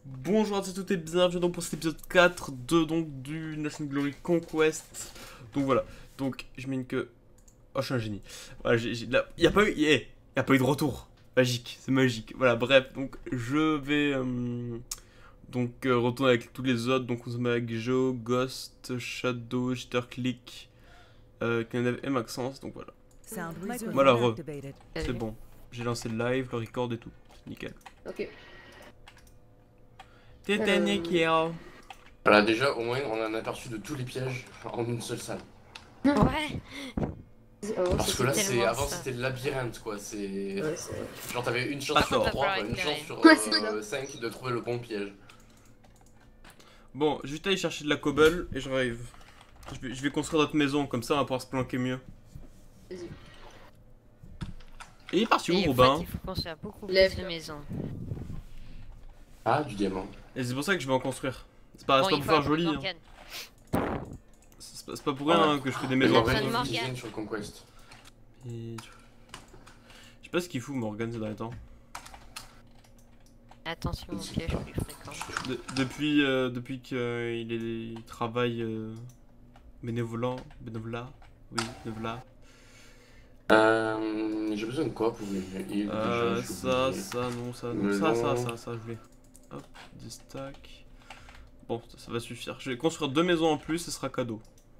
Bonjour à toutes et bienvenue donc pour cet épisode 4 du Nation Glory Conquest. Donc voilà, donc je mets une queue. Oh, je suis un génie. Voilà, il n'y a pas eu, y a pas eu de retour. Magique, c'est magique. Voilà, bref, donc je vais retourner avec tous les autres. Donc on se met avec Joe, Ghost, Shadow, Jitterclick, Kenneth et Maxence. Donc voilà. Voilà, c'est bon. J'ai lancé le live, le record et tout. C'est nickel. Ok. T'étais nickel. Voilà, déjà, au moins, on a un aperçu de tous les pièges en une seule salle. Ouais. Parce que là, avant, ça. c'était le labyrinthe, quoi. C'est. Ouais, Genre, t'avais une chance Ah, sur ça. 3, une chance sur Ouais, c'est ça. 5 de trouver le bon piège. Bon, je vais aller chercher de la cobble et je rêve. Je vais construire notre maison, comme ça on va pouvoir se planquer mieux. Vas-y. Et il est parti où, Et en Robin? fait, il faut construire beaucoup Lève. plus de maisons. Ah, du diamant. Et c'est pour ça que je vais en construire. C'est pas, Bon, c'est pas il pour faut faire un peu joli. de Hein. Morgane. C'est pas pour rien hein, que je fais des Mais maisons. besoin de Morgane, Morgane. il faut sur le Conquest. Et... Je sais pas ce qu'il fout, Morgan, ces derniers temps. Attention au piège plus fréquent. Depuis qu'il travaille bénévolat. Oui, bénévolat. J'ai besoin de quoi pour les Ça, non, ça, je voulais. Hop, 10 stacks. Bon, ça va suffire. Je vais construire 2 maisons en plus, ce sera cadeau.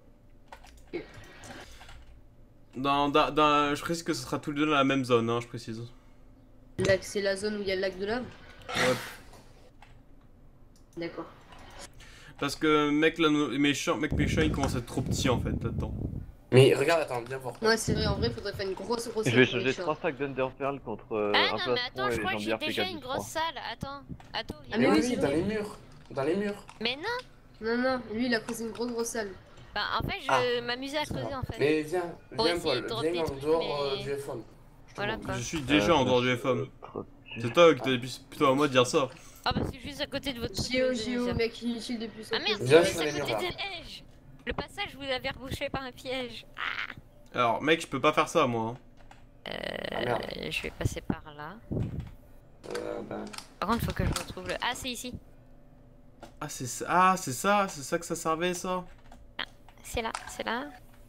Je précise que ce sera tous les deux dans la même zone, hein, je précise. Là, c'est la zone où il y a le lac de lave. Ouais. D'accord. Parce que mec méchant, il commence à être trop petit en fait là-dedans. Mais regarde, attends, viens voir. Ouais, c'est vrai, en vrai, faudrait faire une grosse Je vais salle changer pour 3 stacks d'Underpearl contre Ah un non, mais attends, plastron je et crois que j'ai jambières déjà P4 une du grosse 3. salle. Attends, il y Ah, a mais pas- oui, oui, c'est dans vrai. les murs. Dans les murs. Mais non. Non, lui, il a creusé une grosse salle. Bah, en fait, je m'amusais à creuser en fait. Mais viens, Pour essayer Paul, de dropper viens des en trucs, dehors mais- du F1. Voilà quoi. Je suis déjà en dehors du FM. C'est toi qui t'as plutôt à moi de dire ça. Ah, bah, c'est juste à côté de votre. Géo, mec, inutile depuis ça. Ah merde, Viens c'est sur juste les à murs, côté là. de piège. Le passage, vous l'avez rebouché par un piège. Alors mec, je peux pas faire ça moi. Hein. merde. Je vais passer par là. Bah, Par contre, faut que je retrouve le. Ah, c'est ici. Ah c'est ça que ça servait ça. C'est là, c'est là.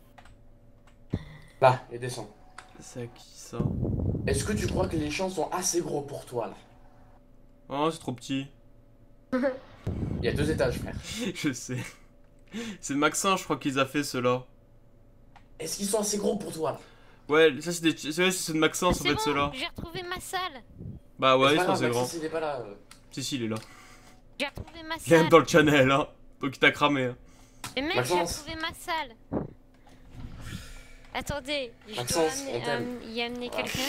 là, et descends. C'est à qui ça? Est-ce que tu crois que les champs sont assez gros pour toi, là? Oh c'est trop petit. Il y a 2 étages, frère. Je sais. C'est Maxin je crois qu'ils a fait ceux-là. Est-ce qu'ils sont assez gros pour toi, là? Ouais, ça c'est de Maxin en C'est fait bon, ceux-là. j'ai retrouvé ma salle. Bah ouais, C'est ils pas sont grave, assez grands. Maxence, il est pas là. Si il est là. J'ai retrouvé ma Il est salle. dans le channel hein. Donc il t'a cramé. Hein. Mais mec, j'ai Maxence. retrouvé ma salle. Attendez, je Maxence, dois on t'aime. y amener Voilà. quelqu'un.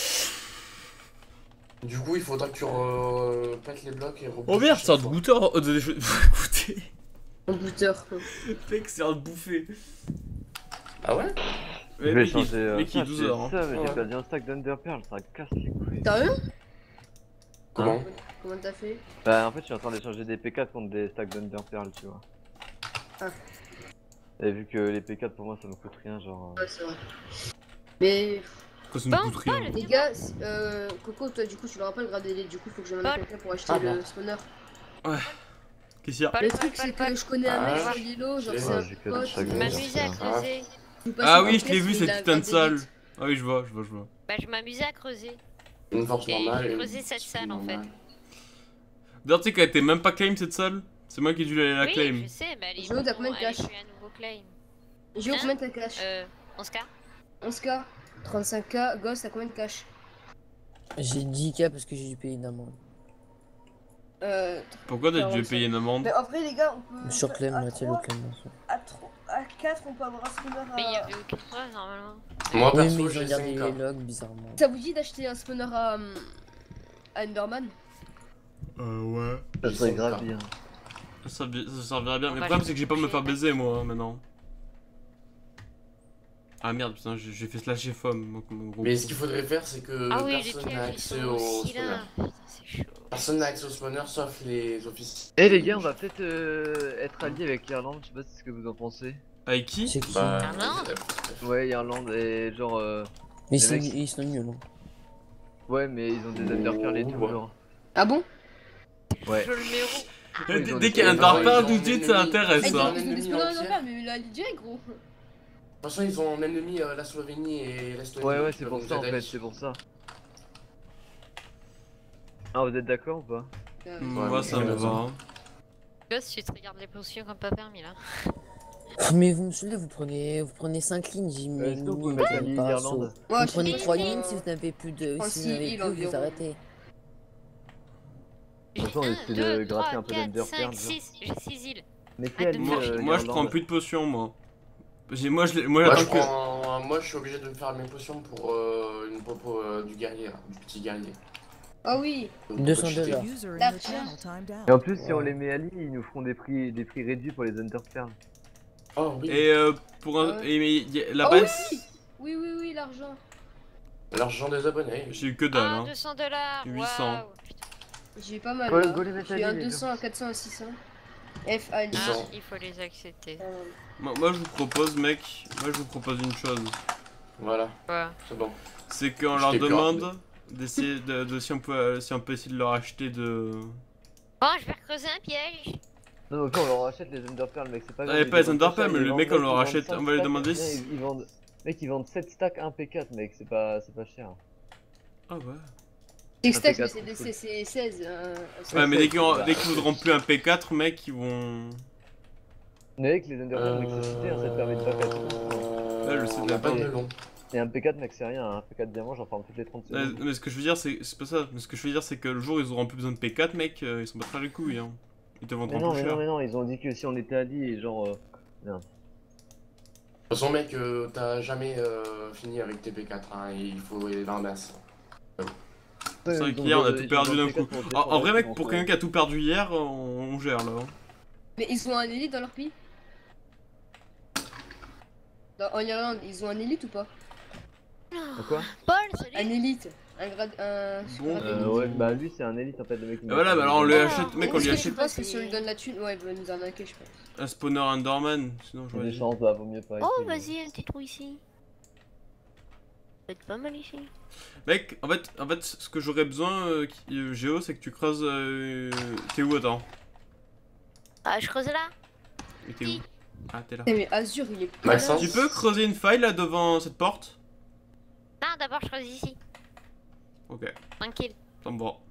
Du coup, il faudra que tu pètes les blocs et Oh merde, c'est un goûteur. Écoutez. Un buteur. Mec, c'est un bouffé. Ah ouais? Je vais changer Mec, il est 12 heures. Hein. ça, mais Ouais. j'ai perdu un stack d'Underpearl, ça casse les couilles. Sérieux? Comment? Comment t'as fait? Bah en fait je suis en train d'échanger des P4 contre des stacks d'Underpearl, tu vois. Ah. Et vu que les P4 pour moi ça me coûte rien, genre... Ouais, c'est vrai. Mais Quoi, ça nous Bon, coûte rien. les gars, Coco, toi, du coup, tu l'auras pas le grade des du coup, faut que je m'amène Paul. quelqu'un pour acheter Ah, le bon. spawner. Qu'est-ce qu'il y a? Paul, Le Paul, truc, Paul, c'est Paul. que je connais un Ah, mec ouais. sur l'îlot, genre Ouais, c'est un j'ai que pote. des trucs Je de m'amusais à ça. creuser. Ah oui, je l'ai vu cette putain de salle. Ah oui, je vois. Bah, je m'amusais à creuser. Une force Et normale. j'ai et une creusé cette force salle, en fait. normale. D'ailleurs, tu sais qu'elle était même pas claim cette salle. C'est moi qui ai dû la Oui, claim. je sais, bah, allez, Géo, t'as combien de allez, cash? je suis à nouveau claim. Géo, combien t'as cash? 11K. 11K, 35K, Ghost, t'as combien de cash? J'ai 10K parce que j'ai dû payer une amende. Pourquoi t'as dû 45. payer une amende? Mais en vrai, les gars, on peut. Sur claim, à là, c'est le 3, claim. à 4, on peut avoir un spawner à. Mais il y avait aucune preuve, normalement. Moi, Oui, mais perso, ils ont j'ai gardé 5K. les logs bizarrement. Ça vous dit d'acheter un spawner à Enderman? Ouais. Ça J'ai serait 5K. grave bien. Ça servirait bien. Mais le Bah, problème, j'ai c'est que j'ai pas me touché, faire mec. baiser, moi, hein, maintenant. Ah merde, putain, j'ai fait slasher femme. Mon gros Mais con. ce qu'il faudrait faire, c'est que Ah oui, les personne n'a pièges, ils accès sont au aussi spawner. là. Putain, c'est chaud. Personne n'a accès au spawner sauf les officiers. Eh les gars, on va peut-être être alliés avec l'Irlande, je sais pas ce que vous en pensez. Avec qui? C'est qui? Bah, Irlande. Ouais, Irlande et genre... Mais les mecs- ils sont nuls, non? Ouais, mais ils ont des Underpearl et tout, Ouais. genre. Ah bon? Ouais. Je le mets où? Ils ont Dès des- qu'il y a un ils ont- Darpin ils ont tout de suite, ça ennemi. intéresse. Ils ça. ont Hein. des spawns dans le mais là, il est direct, gros. De toute façon, ils ont en ennemi la Slovénie et l'Estonie. Ouais, ouais, donc c'est ils pour peuvent ça en nous aider. fait, c'est pour ça. Ah, vous êtes d'accord ou pas? Moi, ça Ouais, me ouais, va. Hein. Gosse, tu te regardes les potions comme pas permis là. Mais vous me saoulez, vous prenez 5 lignes, j'ai mis Est-ce que vous pouvez une mettre ligne l'île par d'Irlande? assaut. Ouais, Vous prenez sais 3 pas. lignes, si vous n'avez plus de. En Si vous six n'avez îles plus, vous environ. arrêtez. De toute façon, on essaie de gratter un peu d'Underpearl, 6, j'ai 6 îles. Mettez Ah, à de l'île Moi, je prends Irlande. plus de potions, moi. Moi, Moi, j'attends que. moi, je suis obligé de me faire mes potions pour une popo du guerrier, là, du petit guerrier. Ah oui. Donc, on peut 200 cheater. dollars. User in La your channel timed out. Et en plus, si on Ouais. les met à l'île, ils nous feront des prix réduits pour les Underpearl. Oh oui, Et pour un. Ouais. Et mais la Oh base. Oui, oui, oui, l'argent. l'argent des abonnés. J'ai eu que dalle. Ah, Hein. 200 $. 800. Waouh. J'ai pas mal. Go- là. go les mettre à J'ai un l'île, les 200, 400, 600. F, A, L. Ah, 800. il faut les accepter. Moi, je vous propose, mec. Moi, je vous propose une chose. Voilà, Quoi? c'est bon. C'est qu'on Je leur t'ai peur. demande d'essayer de si on peut essayer de leur acheter de. Bon, je vais creuser un piège. Non, ok, on leur achète les Underpearl, mec, c'est pas grave. Ouais, ils pas les vendent Underpearl, cher, mais ils le vendent- mec, on mec, leur ils vendent achète, 5 on va lui stacks. demander Ouais, si. Mec, ils vendent 7 stacks 1 P4, mec, c'est pas cher. Ah ouais. C'est stacks, mais P4, c'est 16. Ouais, mais dès qu'ils Bah, voudront plus un P4, mec, ils vont. Mais avec les Underpearl, mec, c'est super, ça te permet de back à tout. Ouais, je sais, on a pas de d'accord. melon. Et un P4, mec, c'est rien, un P4 diamant, j'en farme toutes les 30 secondes. Mais ce que je veux dire, c'est pas ça. Mais ce que je veux dire, c'est que le jour où ils auront plus besoin de P4, mec, ils s'en battront les couilles. Hein. Ils te Mais vendront non, plus mais non, cher. mais non, ils ont dit que si on était à Lille et genre. De toute façon, mec, t'as jamais fini avec tes P4, hein, et il faut les masse. C'est vrai qu'hier, on a tout perdu d'un coup. En vrai, mec, pour quelqu'un qui a tout perdu hier, on gère là. Hein. Mais ils ont un élite dans leur pays En Irlande, ils ont un élite ou pas Quoi? Paul, Un salut. élite. Un grade. Un Bon, grade Ouais, bah lui, c'est un élite en fait, le mec. Et voilà, bah alors on lui Ah, achète, mec, on Est-ce lui que tu achète penses que si on lui donne la thune, ouais, il va nous arnaquer, je pense. un spawner Underman. Sinon, J'ai j'aurais des dit. chances, bah vaut mieux pas. Oh, essayer. vas-y, un petit trou ici. Ça va être pas mal ici. Mec, en fait, ce que j'aurais besoin, Géo, c'est que tu creuses. T'es où, attends? Ah, je creuse là. Et t'es où? Ah, t'es là. Eh, mais Azur, il est pas Maxence là. Tu peux creuser une faille là devant cette porte? Non, d'abord, je creuse ici. Ok, Tranquille. ça me va.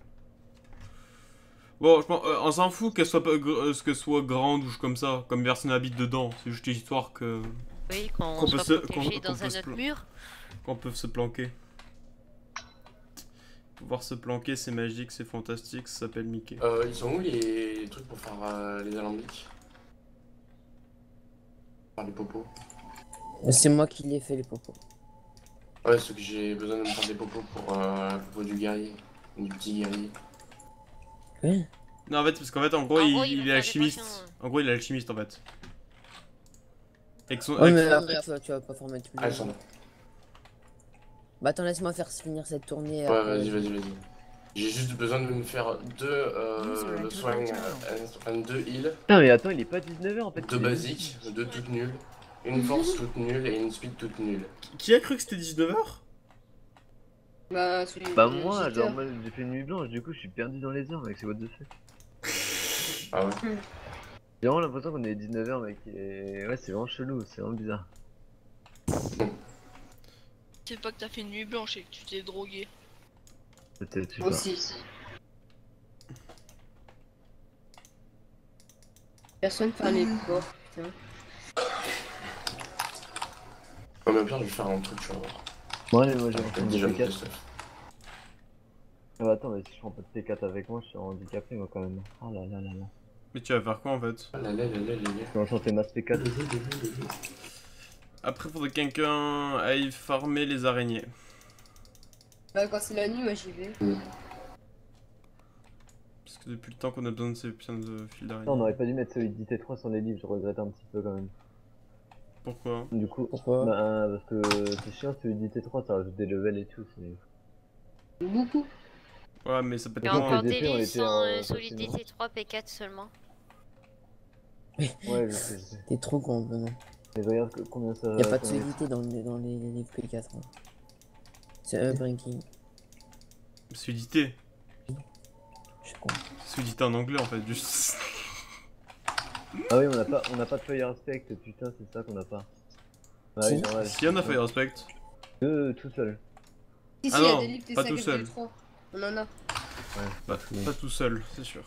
Bon, je pense, on s'en fout qu'elle soit, que soit grande ou comme ça, comme personne habite dedans. C'est juste histoire que Oui, Qu'on qu'on peut soit se- protégé qu'on dans peut un se autre pla- mur. qu'on peut se planquer. Pouvoir se planquer, c'est magique, c'est fantastique, ça s'appelle Mickey. Ils sont où les trucs pour faire les alambics? Faire les popos. C'est moi qui l'ai fait, les popos. Ouais, ceux que j'ai besoin de me faire des popos pour la popo du guerrier. Du petit guerrier. Ouais. Non, en fait, parce qu'en fait, en gros, En gros, il il veut est faire des alchimiste. potions, En gros, il est alchimiste en fait. Avec son. Ouais, avec mais son- après, tu vas pas former tout le Ah, ils sont monde. là. Bah, attends, laisse-moi faire finir cette tournée. Ouais, après. vas-y. J'ai juste besoin de me faire deux User soins, deux heals, Putain, mais attends, il est pas 19h en fait. deux il est basiques, deux toutes nulles, une force toute nulle et une speed toute nulle. Qui a cru que c'était 19h? Bah, celui Bah, le moi, visiteur. genre, moi j'ai fait une nuit blanche, du coup, je suis perdu dans les heures, mec, c'est what the fuck. Ah ouais. J'ai vraiment l'impression qu'on est 19h, mec, et ouais, c'est vraiment chelou, c'est vraiment bizarre. C'est pas que t'as fait une nuit blanche et que tu t'es drogué. Peut-être, je sais Moi pas. aussi. Personne fait un effort, putain. En même temps, je vais faire un truc, tu vois. Bon, allez, moi j'ai J'ai entendu déjà P4. monté stuff. Ah, bah, attends, mais si je prends pas de P4 avec moi, je suis handicapé, moi, quand même. Oh là là là là. Mais tu vas faire quoi en fait? Ah là là là là là là. Je vais enchanter Mass P4. Après, faudrait que quelqu'un aille farmer les araignées. Bah, quand c'est la nuit, moi j'y vais. Parce que depuis le temps qu'on a besoin de ces putains de fils d'araignée. Non, on aurait pas dû mettre solidité 3 sur les livres, je regrette un petit peu quand même. Pourquoi? Du coup, Pourquoi? bah, parce que c'est chiant, solidité 3, ça rajoute des levels et tout, c'est. Beaucoup. Ouais, mais ça peut être Et Donc, moins. encore les des épées, on livres était sans en- solidité 3 P4 seulement. Ouais, je sais. T'es trop con, vraiment. Mais regarde combien ça. Y'a pas de combien- solidité dans les livres P4. Hein. C'est un ranking. Solidité. Je suis con. sous-titré en anglais en fait, juste. Ah oui, on n'a pas de fire respect, putain, c'est ça qu'on a pas. Ouais, Si. normal. Si on a fait respect. Tout seul. Si, Ah si, il y a non, des livres pas T5 tout et seul. T3. On en a. Bah, pas tout seul, c'est sûr.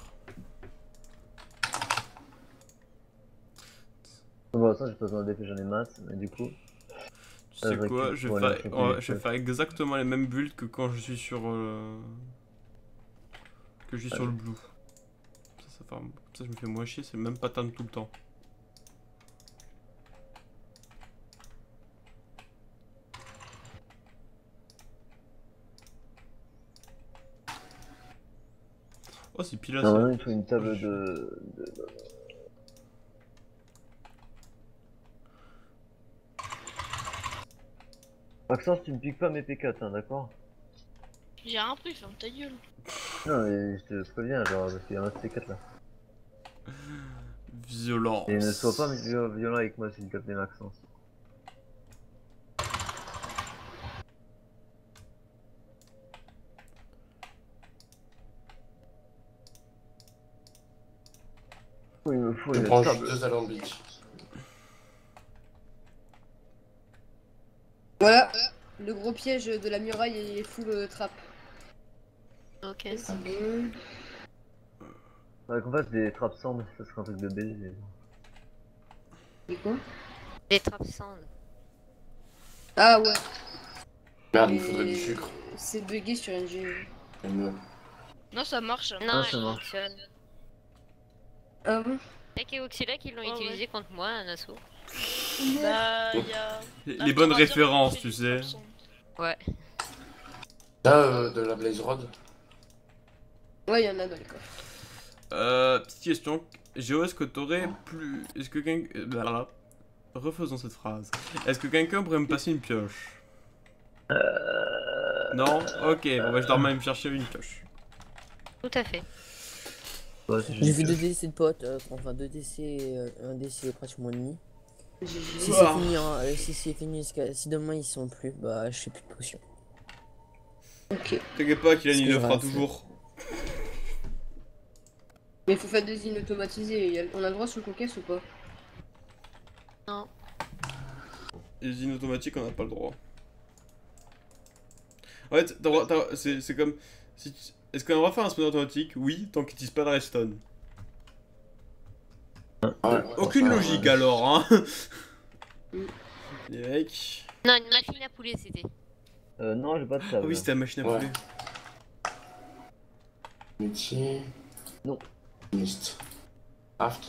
Bon, ça, j'ai pas besoin d'effet, j'en ai masse, mais du coup. Tu sais vrai quoi, que je pour vais aller faire, attraper les je vais choses. faire exactement les mêmes builds que quand je suis sur que je suis sur le blue. Comme ça je me fais moins chier, c'est le même pattern tout le temps. Oh c'est pile assez. Normalement, il faut une table de... Maxence, tu me piques pas mes P4, hein, d'accord? J'ai rien pris, ferme ta gueule. Non, mais je te préviens, genre, parce qu'il y a un de ces 4 là. Violence. Et ne sois pas violent avec moi, s'il te plaît, Maxence. Oh, il me faut Je une prends table. juste 2 alambics. Voilà, le gros piège de la muraille est full trap. Ok. C'est bon. Ouais, qu'on fasse des trappes sand, ça serait un truc de baiser. Et quoi? Des trappes sand. Ah ouais, Merde, il Et- me faudrait du sucre. c'est bugué sur NG. Et mieux. Non, ça marche. Non, Ah, elle ça marche. fonctionne. Ah bon? Tech et Oxylac, ils l'ont Ouais, utilisé contre moi, un assaut. Bah, il y a. Les bonnes références, tu sais. Ouais. T'as de la Blaze Rod? Ouais, il y en a dans le coffre. Petite question. Géo, est-ce que t'aurais plus. Est-ce que quelqu'un. Refaisons cette phrase. Est-ce que quelqu'un pourrait me passer une pioche? Non? Ok, bon bah je dois même me chercher une pioche. Tout à fait. Ouais, c'est J'ai juste vu que- 2 DC de potes, enfin 2 DC, un DC pratiquement ennemi. Si GG. c'est fini, hein, si c'est fini, si demain ils sont plus, bah je fais plus de potions. Ok. T'inquiète pas, Kylian Ce il que le je fera rate. toujours. Mais faut faire des îles automatisées. On a le droit sur le conquête ou pas? Les usines automatiques, on n'a pas le droit. En fait, c'est comme. Est-ce qu'on va faire un spawn automatique? Oui, tant qu'ils n'utilisent pas de redstone. Ouais. Aucune logique alors, hein. Mm. Les mecs. Non, une machine à poulet, c'était. Non, j'ai pas de Ah table. oui, c'était la machine à Ouais. poulet. Métier. Non. Mist. Aft.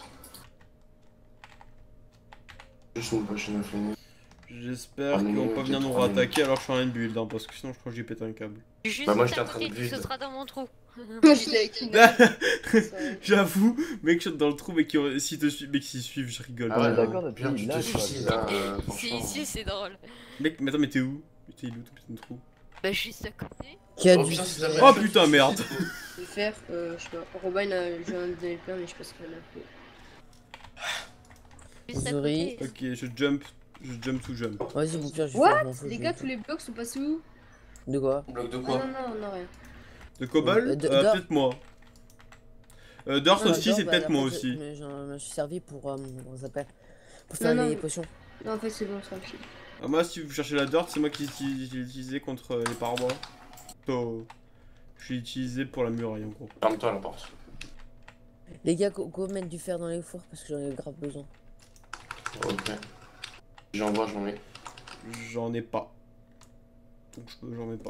Juste une machine à finir. J'espère Ah, qu'ils mais vont non, pas venir j'ai nous trois rattaquer alors que je suis en une build, hein, parce que sinon je crois que j'ai pété un câble. Juste Bah, moi, à j'étais en train côté, de ce build. sera dans mon trou. J'étais avec une. J'avoue, mec, je suis dans le trou, mais s'ils te suivent, mec, s'ils suivent, je rigole. Ah ouais, non, d'accord, notre pire, pays, tu là, te je crois. suicides, hein, Si, franchement. si, c'est drôle. Mec, mais attends, mais t'es où? T'es où ton putain de trou? Bah, juste à côté. Qui a Oh du putain, c'est de la Oh merde. putain, merde! Je vais faire, je sais pas. Robin, je viens de donner plein, mais je sais pas ce qu'elle a fait. Juste à Zori. côté. Ok, je jump to jump. Vas-y, vous pire, je vais What faire, je m'en fous, Les je gars, vais- tous les blocs sont passés où? De quoi? Bloc de Ah quoi? non, non, non, rien. De Cobble? D'or. Peut-être moi. D'Earth Non, aussi, d'or, c'est bah, peut-être en moi fait, aussi. Je me suis servi pour, comment ça s'appelle? Pour faire Non, les non. potions. Non, en fait, c'est bon, tranquille. Ah, moi, si vous cherchez la Dirt, c'est moi qui l'ai utilisé contre les parois. Oh. Je l'ai utilisé pour la muraille en gros. Ferme-toi la porte. Les gars, go mettre du fer dans les fours parce que j'en ai grave besoin. Ok. J'envoie, j'en mets. J'en ai pas. Donc j'en ai pas.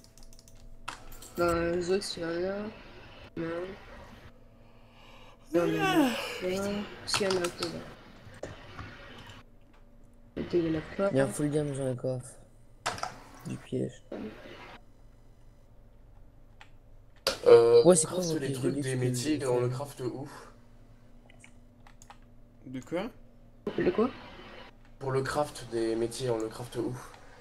Ben, les autres, il y en a. Non. Non, mais non. S'il y en a un peu là. Il y en a pas. Il y a un full game, j'en ai coffre. Du piège. Ouais, c'est quoi craft vos les pièges de trucs luxe des que métiers, vous on le faites craft où? De quoi? Le quoi? Pour le craft des métiers, on le craft où?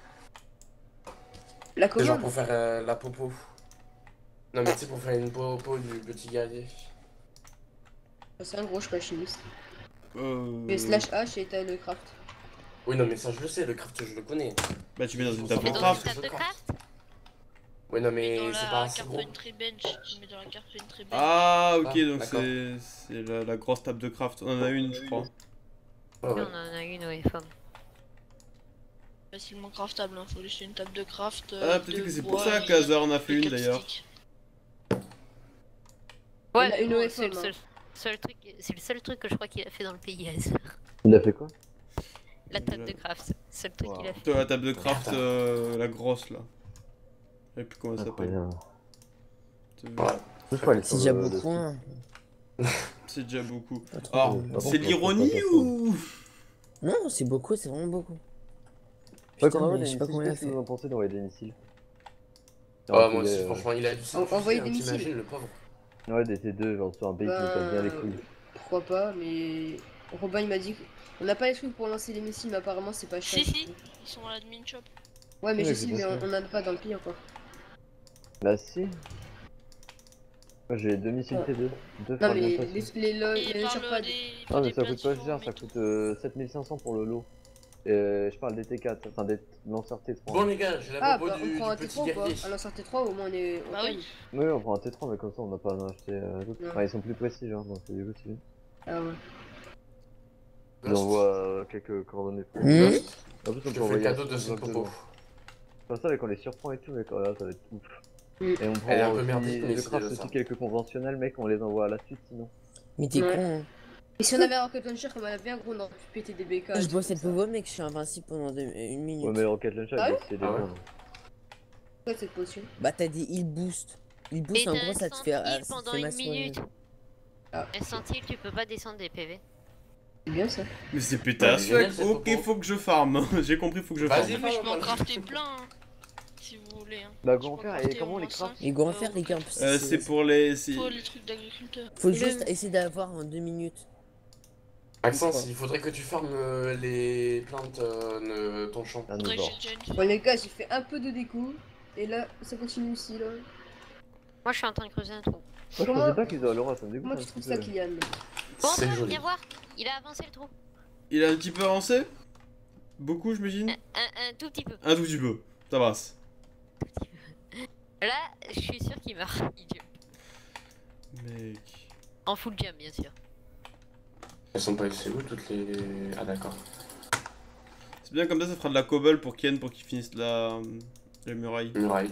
La C'est genre commande? pour faire la popo. Non mais tu sais pour faire une popo du petit guerrier. C'est un gros, je suis pas chimiste. Euh... Mais slash H et t'as le craft. Oui non mais ça je le sais, le craft je le connais. Bah tu mets dans une Mais table Mais de dans grave, une craft. table de craft. Ouais, non, Et mais dans c'est la pas assez gros. carpentry bench, tu mets dans la carpentry bench. Ah, ok, Ah, donc d'accord. c'est la grosse table de craft. On en a une, je crois. Ouais, On ouais. en a une, oui, femme. Facilement craftable, hein. Faut laisser une table de craft. Ah, peut-être que c'est pour bois ça et- qu'Hazard en a et fait une quatre d'ailleurs. sticks. Il a une bon, OFM, hein. c'est le seul truc que je crois qu'il a fait dans le pays. Hazard. Il a fait quoi? La table de craft. Seul truc qu'il a fait. Toi, la table de craft, la grosse là. Je sais plus comment elle s'appelle. Incroyable. Ouais. Je crois aller C'est sur déjà le beaucoup, site. hein. C'est déjà beaucoup. Pas trop. Alors, Par c'est contre, l'ironie c'est pas ou. Non, c'est beaucoup, c'est vraiment beaucoup. Ouais, Putain, quand on envoie mais des je sais pas missiles, combien il a qu'est-ce que fait. vous en pensez d'envoyer des missiles? Ah, moi aussi, franchement, il a dû Envoyer des t'imagines missiles. le pauvre. Ouais, des T2, genre sur un pays qui nous casse bien les couilles. Pourquoi pas, mais Robin il m'a dit qu'on n'a pas les trucs pour lancer les missiles, mais apparemment c'est pas cher. Si, si, ils sont à l'admin shop. Ouais, mais Oui, je j'ai sais, bien mais sûr. on en a pas dans le pays encore. Là, si. Moi j'ai 2 missiles Ouais. T2. Deux Non, fera mais bien les passer. Et launcher parle pads. des. Ah, mais des ça coûte pas plateformes cher, et ça tout. coûte 7500 pour le lot. Je parle des T4, enfin des lanceurs T3. Bon, les gars, j'ai la Ah, propos bah on prend un du petit T3 ou pas? guerrier. Alors sur T3 au moins on est. Bah oui. Oui, on prend un T3, mais comme ça on n'a pas à en acheter d'autres. Ouais. Enfin, ils sont plus précis, genre, donc c'est du coup, c'est. Ah ouais. Je vous envoie quelques coordonnées. Hmm. Ghost, En plus, on je peut te fais le envoyer cadeau un de cette popo. Comme ça, quand on les surprend et tout, mec, là, ça va être ouf. Mm. Et on prend Elle est un peu aussi, merdique, mais je c'est craft déjà ça. aussi quelques conventionnels, mec, on les envoie à la suite sinon. Mais t'es Ouais. con, hein. Et si on avait un rocket launcher comme on avait un gros, on aurait pu péter des BK. Je bois cette pauvre mec, je suis invincible pendant une minute. Ouais, mais le Rocket Launcher, Ah il ouais c'est des Ah ouais. bombes. Quoi cette potion? Bah t'as des heal boost. Heal boost Et en t'as gros un ça te fait, sentinelle ça te pendant fait une max minute. Ah. Un sentinelle, tu peux pas descendre des PV. C'est bien ça. Mais c'est pétasse. Ouais, génial, Ok, cette faut que je farm. J'ai compris, faut que je farm. Vas-y. Mais je peux en crafter plein, hein, si vous voulez. Hein. Bah, Je comment peux faire en et crafter comment au on les moins craft? cinq. Et go en faire les gars en plus. C'est pour les. Faut les trucs d'agriculteur. Faut Et juste le- essayer d'avoir en 2 minutes. Maxence, il faudrait que tu farmes les plantes de ton champ. Un Faudrait que Nobor. j'ai déjà une Bon les gars, j'ai fait un peu de déco. Et là, ça continue ici là. Moi, je suis en train de creuser un trou. Moi, je Comment- pensais pas qu'ils auraient l'aura, ça me dégoûte Comment un tu petit trouves ça, peu. Kylian? Bon, C'est Antoine, joli. viens voir. Il a avancé le trou. Il a un petit peu avancé. Beaucoup, j'imagine. Un tout petit peu. Un tout petit peu. Ça passe. Là, je suis sûr qu'il meurt. Idiot. Mec. En full jump, bien sûr. Elles sont pas c'est où toutes les. Ah, d'accord. C'est bien comme ça fera de la cobble pour Ken pour qu'il finisse la muraille. Muraille.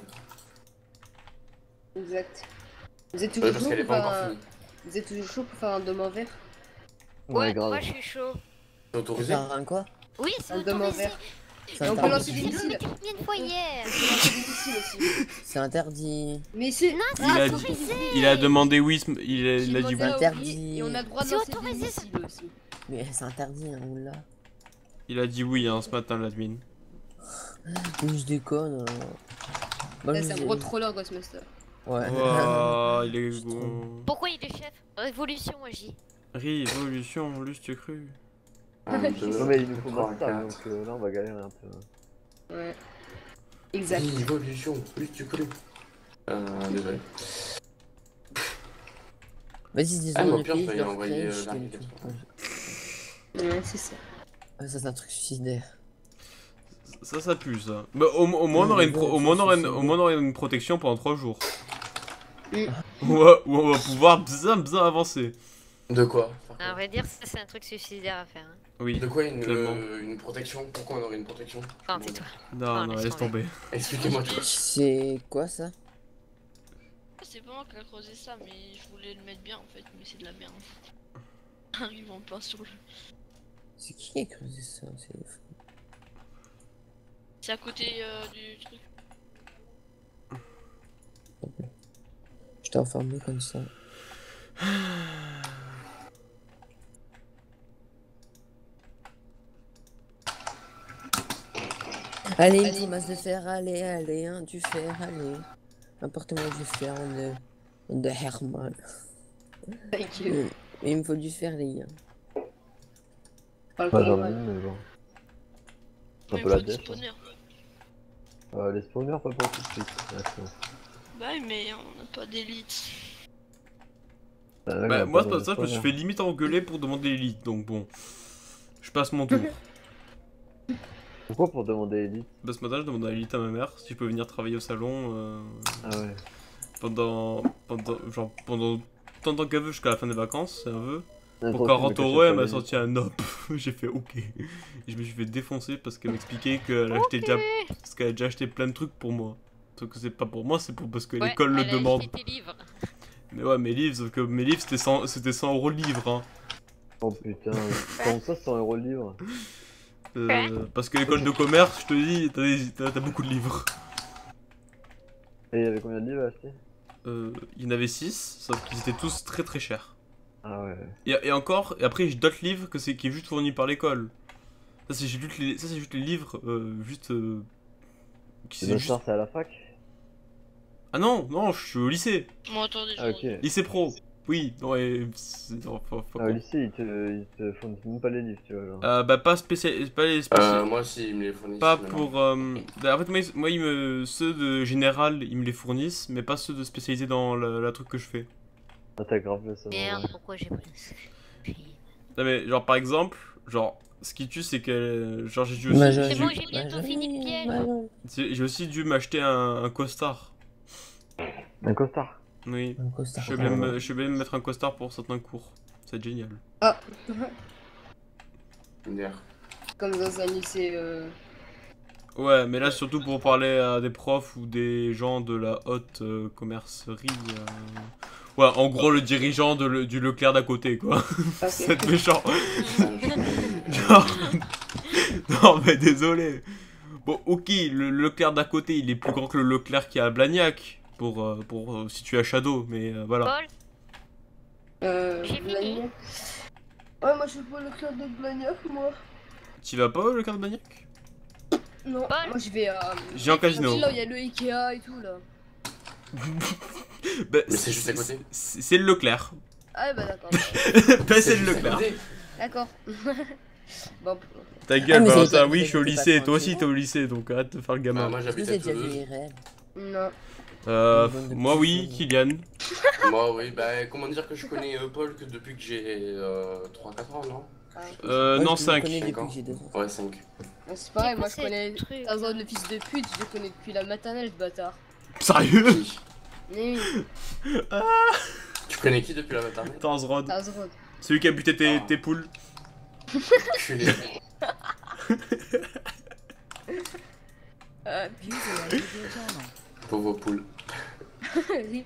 Exact. Vous êtes Ouais, toujours parce chaud qu'elle est pour pas faire encore un... finie. Vous êtes toujours chaud pour faire un dôme en verre? Ouais, grave. moi, je suis chaud. C'est autorisé? Faire un quoi? Oui, c'est Un dôme en autorisé. verre. C'est Et on peut interdit. lancer des missiles. Combien de fois hier? On peut lancer des missiles aussi. C'est interdit. Mais c'est... Non, c'est Il a dit- autorisé. Il a demandé oui, il a J'ai dit demandé oui. à Interdit. Aubry et on a le droit de C'est lancer des autorisé, ça. missiles aussi. Mais c'est interdit, hein, oula. Il a dit oui hein, ce matin, l'admin. Mais je déconne. Moi, Là, je c'est un dis- gros troller Ghostmaster. Ouais. Oh, il est bon. Pourquoi il est chef? Révolution, agit. Révolution, juste cru. 1, 2, Non, mais il nous faut 3, Master, 4. donc là on va galérer un peu. Ouais. Exact. Évolution, plus tu connais. Désolé. Vas-y, dis Ah, mais au le pire, pays, je vais je y leur envoyer, crée, je la te rivière. tout. Ouais, c'est ça. Ah, ça c'est un truc suicidaire. Ça pue ça. Bah, au moins on aurait une au moins on aurait une protection pendant 3 jours. Mm. Ouais, où on va pouvoir bien avancer. De quoi? À vrai dire, ça, c'est un truc suicidaire à faire. Hein. Oui. De quoi Clairement. une protection? Pourquoi on aurait une protection? Enfin, tais-toi. Non, non, laisse tomber. Expliquez-moi tout. C'est quoi ça? C'est pas moi qui a creusé ça, mais je voulais le mettre bien en fait, mais c'est de la merde. Arrive en plein sur le. C'est qui a creusé ça? C'est fou. C'est à côté du truc. Je t'ai enfermé comme ça. Allez, il me faut masse de fer, allez, hein, du fer, allez. Apportez-moi du fer, on de Herman. Thank you. Il me faut du fer, les gars. Parle Moi j'en pas ai mal. une, mais bon. Mais Un il peu faut la des dette. spawners. Les spawners, pas pour tout de suite. Bah oui, mais on n'a pas d'élite. Bah, moi c'est pas ça, je me suis fait limite engueuler pour demander l'élite, donc bon. Je passe mon tour. Pourquoi pour demander Elite? Bah, ce matin, je demandais à Elite à ma mère si je peux venir travailler au salon Ah ouais. pendant tant qu'elle veut jusqu'à la fin des vacances, c'est un vœu. Attends, Pour tu 40 me caches euros, elle pas m'a les- sorti un op. J'ai fait ok. Et je me suis fait défoncer parce qu'elle m'expliquait qu'elle achetait déjà, parce qu'elle a déjà acheté plein de trucs pour moi. Sauf que c'est pas pour moi, c'est pour parce que Ouais, l'école le elle a demande. acheté tes livres. Mais ouais, mes livres, sauf que mes livres c'était 100 euros le livre. Hein. Oh putain, comment ça 100 € le livre? Parce que l'école de commerce, je te dis, t'as beaucoup de livres. Et il y avait combien de livres à acheter? Il y en avait 6, sauf qu'ils étaient tous très très chers. Ah ouais. Et encore, et après j'ai d'autres livres qui est juste fourni par l'école. Ça c'est juste les livres, qui C'est c'est le juste... soir, c'est à la fac? Ah non, non, je suis au lycée. Bon, attendez, Ah ok. Lycée pro. Oui, non, faut Ah, au lycée, ils te fournissent même pas les livres, tu vois. Genre. bah pas spécial, pas les spécial, Moi aussi, ils me les fournissent. pas maintenant. pour. En fait ceux de général ils me les fournissent, mais pas ceux de spécialisés dans la truc que je fais. Ah t'as grave fait ça. Merde, ouais. pourquoi j'ai pris ça? Non mais genre par exemple, genre ce qui tue c'est que genre j'ai dû aussi, C'est bon, j'ai bientôt fini le piège. j'ai aussi dû m'acheter un costard. Un costard. Oui. Un costard. Je vais même mettre un costard pour certains cours. C'est génial. Ah, MDR. comme dans un lycée. Ouais, mais là surtout pour parler à des profs ou des gens de la haute commercerie. Ouais, en gros le dirigeant du Leclerc d'à côté quoi. C'est méchant. Genre... Non mais désolé. Bon ok, le Leclerc d'à côté il est plus grand que le Leclerc qui est à Blagnac. Pour situer à Shadow, mais voilà. Paul, J'ai fini. Blagnac. Ouais, moi je suis pas le club de Blagnac, moi. Tu vas pas au Leclerc de Blagnac? Non, Paul. moi je vais à. J'ai un casino. Là où il y a le Ikea et tout là. Bah, Mais c'est juste à côté. C'est le Leclerc. Ah bah d'accord. Bah c'est le juste à Leclerc. côté. D'accord. Bon, Ta gueule, mais c'est Valentin, pas- oui, c'est je suis au pas lycée, toi tranquille. aussi t'es au lycée, donc arrête de faire le gamin. Moi Est-ce que j'habite vous à avez déjà vu Toulouse. IRL? non. Moi oui, Kylian. Moi oui, bah comment dire que je connais Paul que depuis que j'ai 3-4 ans, non? Moi, Non, je le 5. connais depuis Cinq que j'ai 2 ans. Ouais, 5. C'est pareil, moi je C'est connais le truc. Tazan le fils de pute, je le connais depuis la maternelle, ce bâtard. Sérieux? Mais oui, Tu connais qui depuis la maternelle? Tanzrod. Tazan. Celui qui a buté Ah. tes poules. Culé. Pauvre poule. Rip.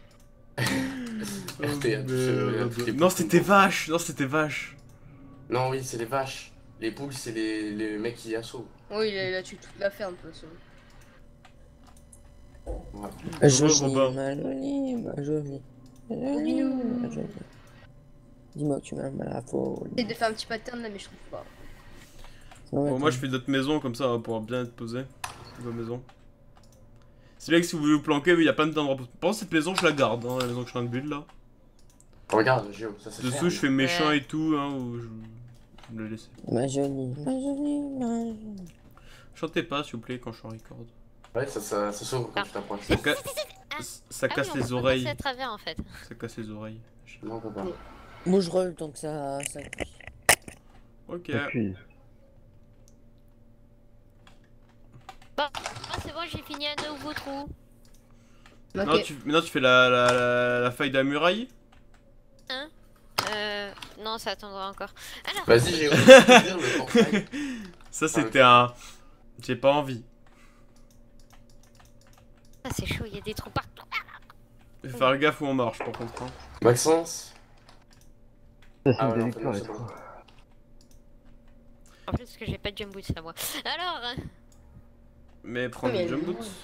Non, c'était vache. Non, c'était vache. Non, oui, c'est les vaches. Les poules, c'est les mecs qui assaut. Oui, il a tué toute la ferme, de toute façon. Voilà. Ma jolie, Robin. ma jolie, ma jolie. Ma jolie, ma jolie. Dis-moi que tu m'as mal à la folie. J'essaie de faire un petit pattern là, mais je trouve pas. Bon, moi je fais d'autres maisons comme ça, on va pouvoir bien être posé. Vos maisons. C'est bien que si vous voulez vous planquer, il y a plein d'endroits. Par contre, cette maison, je la garde, hein, la maison que je suis en train de build là. Regarde, Géo, ça c'est Dessous, je fais méchant et tout, hein, ou je me le laisse. Ma jolie, ma jolie, ma jolie. Chantez pas, s'il vous plaît, quand je suis en record. Ouais, ça s'ouvre quand tu t'approches. Ça casse Ah oui, on les peut oreilles. passer à travers en fait. Ça casse les oreilles. Non, on peut pas. Moi je roll tant que ça. Ok. Et puis, Ah, c'est bon, j'ai fini un nouveau trou. Maintenant, Ok. maintenant, tu fais la faille de la muraille. Non, ça attendra encore. Alors, Vas-y, Géo, tu peux dire le portail. Ça, c'était un. J'ai pas envie. ah, c'est chaud, il y a des trous partout. Faut faire gaffe où on marche, par contre. Hein. Maxence. ça c'est Ah ouais, une non, victoire et c'est tout. bon. En plus, parce que j'ai pas de jump boots à moi. Alors, Mais prendre Oui, des mais jump non. boots.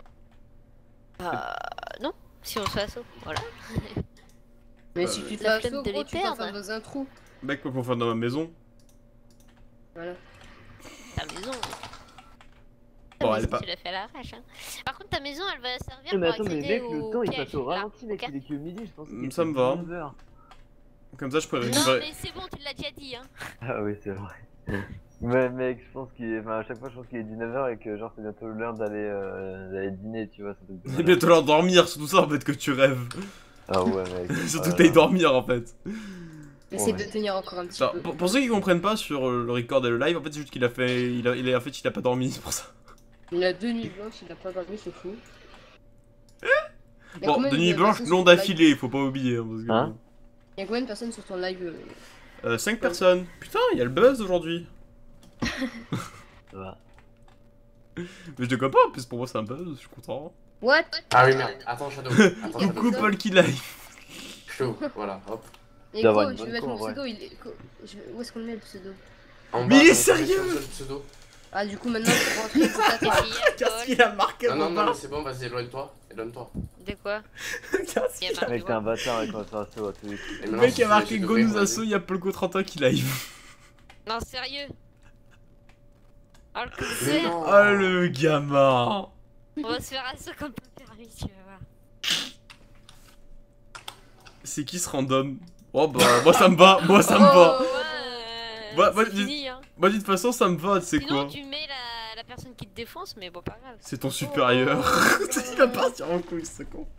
non, si on se fait assaut, voilà. Mais si tu te La fais flemme assaut, de gros, les tu peux perdre. faire dans un trou. Mec, quoi pour faire dans ma maison? Voilà. Ta maison. Bon, Ta elle est maison, pas- tu l'as fait à l'arrache. Hein. Par contre, ta maison, elle va servir Eh, mais pour attends, mais accéder mec, au le temps il piège, passe au là, ralenti, mec, ok. il est que midi, je pense qu'il Ça est me va. 19h. Comme ça, je pourrais Non, récupérer. mais c'est bon, tu l'as déjà dit. Hein. Ah oui, c'est vrai. Mais mec, je pense qu'il est. Enfin, à chaque fois, je pense qu'il est 19h et que genre c'est bientôt l'heure d'aller dîner, tu vois. Ça doit C'est bientôt l'heure de dormir, surtout ça en fait que tu rêves. Ah ouais, mec. Surtout que Ah, t'ailles dormir en fait. Essaye Ouais. de tenir encore un petit Alors, peu. pour ceux qui comprennent pas sur le record et le live, en fait c'est juste qu'il a fait, en fait il a pas dormi, c'est pour ça. Il a 2 nuits blanches, il a pas dormi, c'est fou. Il y a Bon, combien de de nuit blanche, personnes non sur ton live d'affilée, faut pas oublier. Hein, parce que, Hein Il y a combien de personnes sur ton live 5 personnes. Putain, il y a le buzz aujourd'hui. Ça va. Mais je déconne pas, en plus pour moi c'est un buzz, je suis content. What? Ah oui, merde. Attends, Shadow. Attends, Shadow. Coucou Paul qui live. Shadow, voilà, hop. Et doit avoir quoi, une je vais bonne mettre mon cour, ouais. pseudo, Où est-ce qu'on le met le pseudo? En Mais bas, il est t'as sérieux un seul pseudo. Ah du coup maintenant je peux rentrer pour ta C'est qui, Qu'est-ce Paul? qu'il a marqué Non, non, non, Robin mais c'est bon, vas-y, éloigne-toi. Éloigne-toi. De quoi? Qu'est-ce Il y a qu'il a- marqué Mec, t'es quoi? un bâtard avec un assaut à tous les coups. Et Le maintenant, mec si a tu marqué essaies Go d'ouvrir, nous vas-y. assaut, il y a Polko 31 qui live. Non, sérieux? Oh le Mais concert! non. Oh le gamin. On va se faire assaut comme pas permis, tu vas voir. C'est qui ce random? Oh bah moi ça me va, moi ça me va. Bah, C'est dis- fini, hein. Bah de toute façon ça me va, tu sais Sinon, quoi. tu mets la personne qui te défonce, mais bon, pas grave. C'est ton supérieur. Il va partir en couille ce con.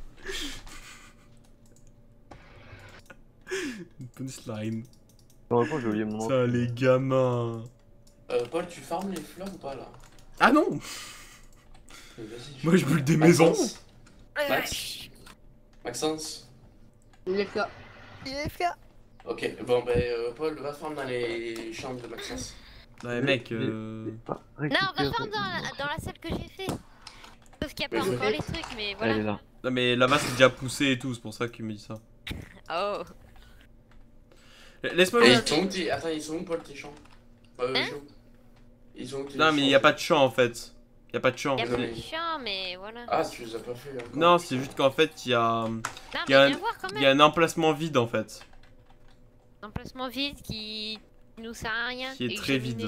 Une bonne slime. Pour le coup, j'ai oublié mon nom. Ça les gamins. Paul, tu farmes les fleurs ou pas là? Ah non. Mais vas-y. Moi je bulle des maisons. Max Maxence. Il est là. Ok, bon, ben, Paul, va farm dans les chambres de Maxence. Ouais mec, Non, on va faire dans la salle que j'ai fait. Sauf qu'il n'y a pas Mais encore je- les trucs, mais Elle est voilà. là. Non mais là-bas c'est déjà poussé et tout, c'est pour ça qu'il me dit ça. Oh. Laisse-moi Et juste. ils sont où tes... Attends, ils sont où, Paul, tes champs? Hein Joe. Ils sont où tes Non mais il y a pas de champ en fait. Y a pas de champ. Il y a Désolé. plus de chiant, mais voilà. Ah, tu les as pas fait encore. Non, c'est juste qu'en fait il y a, Non, y a mais un- viens voir quand il y a même. un emplacement vide en fait, Un emplacement vide qui nous sert à rien. qui est et très examiner. vide.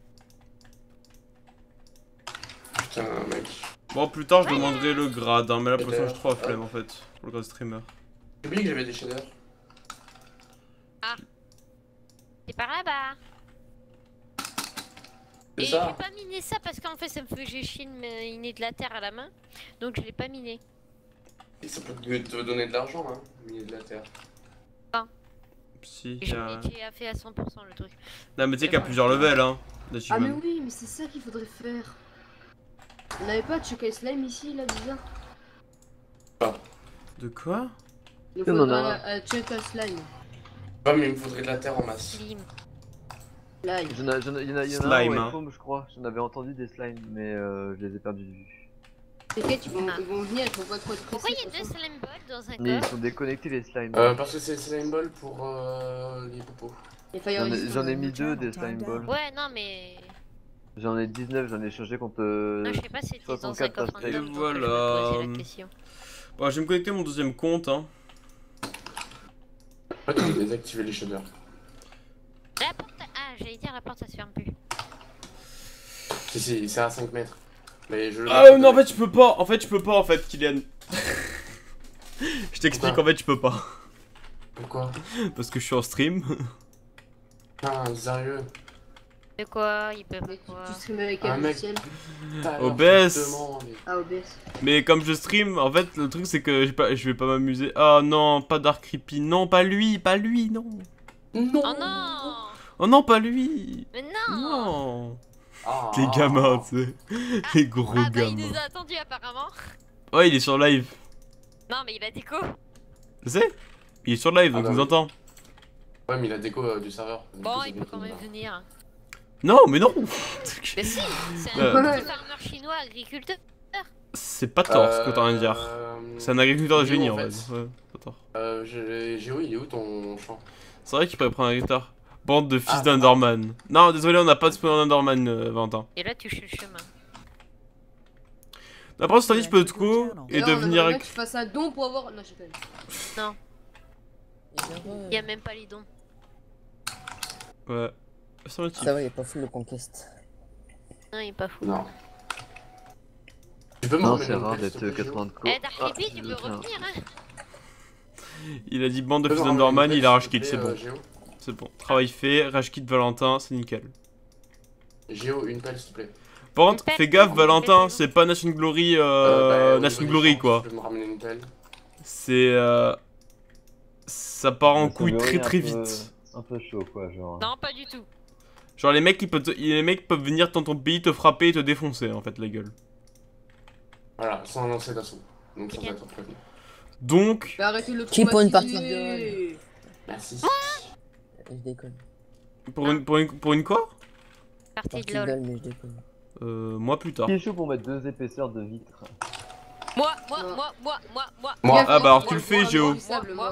Putain, mec. Bon plus tard je demanderai le grade, hein, mais là pour Et l'instant j'ai trop la d'ailleurs, flemme en fait, pour le grade streamer. J'ai oublié que j'avais des shaders. C'est par là-bas. C'est Et j'ai ça. pas miné ça parce qu'en fait ça me fait que j'ai chine miner de la terre à la main. Donc je l'ai pas miné. Et ça peut te donner de l'argent, hein, miner de la terre. Si, Et y a... j'ai fait à 100% le truc. Non mais tu sais qu'il y a plusieurs levels hein, Ah mais d'achievement. oui, mais c'est ça qu'il faudrait faire. On n'avait pas de choquer slime ici là bizarre. De quoi? Il On en faudra a un choker slime. Ouais, mais il me faudrait de la terre en masse. Slim. Slime. Il y en a Slime, un hein. au Home, je crois. J'en avais entendu des slimes, mais je les ai perdus de vue. T'inquiète, ils vont venir, il faut pas trop être Pourquoi il y a pressé, deux de toute façon. slime balls dans un Mais ils coffre? sont déconnectés les slimes. Parce que c'est le slime ball pour les popos. Et Fire Resist, J'en ai mis deux des slime balls. Ouais, non, mais. J'en ai 19, j'en ai changé contre. Non, je sais pas si c'était dans un 64 coffre pastel. random, donc Voilà. je me posais la question. Bon je vais me connecter à mon deuxième compte hein. En fait, on a désactivé les shaders. La porte. Ah, j'allais dire la porte ça se ferme plus. Si, c'est à 5 mètres. Mais je. Ah non en fait je peux pas, en fait Kylian. Je t'explique Pourquoi en fait je peux pas. Pourquoi? Parce que je suis en stream. Putain, sérieux. De quoi? Il peut Mais pas quoi? tu stream avec Un un mec- logiciel. OBS. Ah, OBS. Mais comme je stream, en fait le truc c'est que je vais pas m'amuser. Ah non, pas Dark Creepy, non pas lui, non. Non. Oh non! Oh non pas lui. Mais non! Non. Ah, Les gamins, tu sais. Les gros Ah bah il gamins. nous a attendus apparemment. Ouais il est sur live. Non mais il a déco. Tu sais? Il est sur live donc Ah il nous bah entend. Ouais, mais il a déco du serveur. Du Bon coup, c'est il bien peut quand qu'il même va. venir. Non mais non. Mais si! C'est Euh. un petit farmer chinois agriculteur. C'est pas tort ce que t'as rien à dire. C'est un agriculteur de Géo, génie en en fait. fait. Ouais, pas tort. Géo, il est où ton champ? C'est vrai qu'il pourrait prendre un agriculteur. Bande de fils Ah. d'Underman. Non désolé on n'a pas de spawn Underman Valentin. Et là tu cherches le chemin. Après cette année je peux te co et là, on devenir. aimerait bien que tu fasses un don pour avoir. Non, je sais pas. Il y a même pas les dons. Ouais. Ça me Ça va, il est pas full de conquest. Non il est pas fou. Non. Tu peux me Non, remettre c'est une rare pelle, d'être s'il te plaît, 80 de co. Eh Dark Ah, Creepy tu peux tiens. revenir hein. Il a dit bande de Tu peux fils me remettre d'Underman, une il a pelle, rage s'il te kick, c'est plaît, bon. Géo. C'est bon. Travail fait, rage kit Valentin, c'est nickel. Géo, une pelle, s'il te plaît. Par contre, Une fais pelle, gaffe une Valentin, pelle, c'est pas Nation Glory, Bah, au Nation niveau Glory du champ, quoi. Tu peux me ramener une pelle. C'est ça part en Ça couille veut très rien, très un peu- vite. Un peu chaud quoi, genre. Non, pas du tout. Genre les mecs, les mecs peuvent venir dans ton pays te frapper et te défoncer en fait la gueule. Voilà, sans lancer d'assaut. Donc sans Ok. être prévenu. Donc, Mais arrêtez de le Qui pour une traumatiser. Merci. Je déconne. pour une quoi? Partie Partie de de LOL. LOL, mais je déconne. Moi plus tard. Qui est chaud pour mettre 2 épaisseurs de vitre? Moi. Moi. Ah bah alors tu le fais Géo. Moi.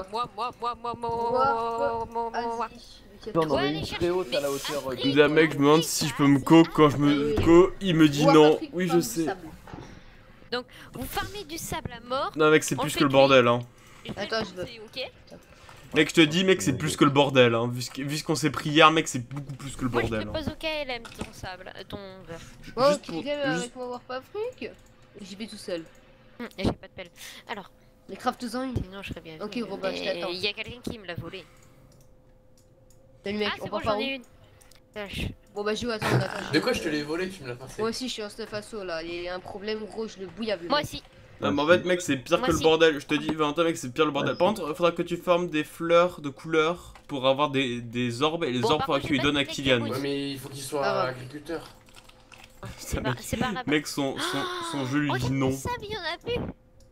J'en Ouais, aurais allez une chercher, très haute à la mais hauteur après- du... D'un mec, je me demande si je peux me co quand je me co, il me dit non. Oui je sais. Vous farmez du sable à mort. Non mec, c'est On plus fait que le cuire. bordel hein. Attends, je veux. Ok. Mec, je te dis mec, c'est plus que le bordel hein. Vu ce qu'on s'est pris hier mec, c'est beaucoup plus que le Moi, je bordel. te hein. pose au KLM ton sable, ton verre. Oh, Juste tu pour- viens juste- avec moi voir pas fric. J'y vais tout seul. J'ai pas de pelle. Alors, Les craft-en une. sinon je serais bien. Ok, venu, Robin, je mais t'attends. il y a quelqu'un qui me l'a volé. Salut mec, Ah, on c'est part bon, par j'en où? ai une. Tâche. Bon bah Géo, attends, attends. De quoi je te l'ai volé, tu me l'as passé. Moi aussi je suis en stuff asso là, il y a un problème gros, je le bouillave le Moi mec. aussi. Non mais en fait mec, c'est pire Moi que le aussi. bordel. Je te dis Valentin mec, c'est pire le bordel. Par contre, faudra que tu formes des fleurs de couleurs pour avoir des orbes et les Bon, orbes par faudra contre, que tu lui j'ai pas donnes à fait Kylian. les Ouais, mais il faut qu'il soit Ah ouais. agriculteur. C'est pas, c'est par là-bas. Mec, son jeu lui Oh, dit il y a non. du sable, il y en a plus.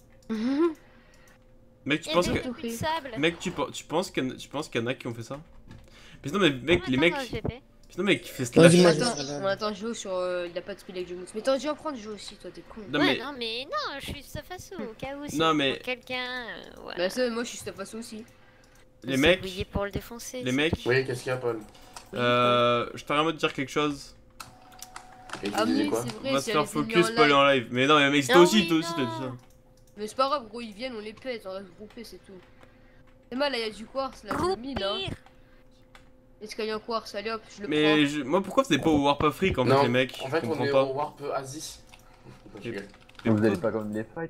Mec, tu Il y a penses plus que. de sable. Mec, tu penses qu'il y en a qui ont fait ça? Mais non, mais mec, les mecs. Non, mec, qui fait Vas-y, slash. moi, Attends, je- on attend Géo sur. Il a pas de speed avec Géo. Mais attends, Géo, prends Géo aussi, toi t'es con. Non, Ouais, mais. non, mais non, je suis Safaso au cas où. si Non, on mais- prend quelqu'un. Ouais. Bah ça, moi je suis stuff asso aussi. Les Vous mecs. s'embrouillez pour le défoncer. Les c'est mecs. tout. Oui, qu'est-ce qu'il y a, Paul? Je t'arrête de dire quelque chose. Et tu Ah disais oui, quoi? c'est On vrai, va se c'est faire les ennemis focus, en pas aller live. en live. Mais non, mais mec, Ah toi aussi oui, t'as dit non. ça. Mais c'est pas grave, gros, ils viennent, on les pète, on reste groupés, c'est tout. C'est mal, là, il y a du quartz, là, je le mine, hein. Groupir. Est-ce qu'il y a un quartz? Allez hop, je le Mais prends. moi, pourquoi vous n'êtes pas au Warp Afrique en fait, Non, les mecs? En fait, Je on comprends est pas. au Warp Asie. Je rigole. Vous allez pas comme les fights?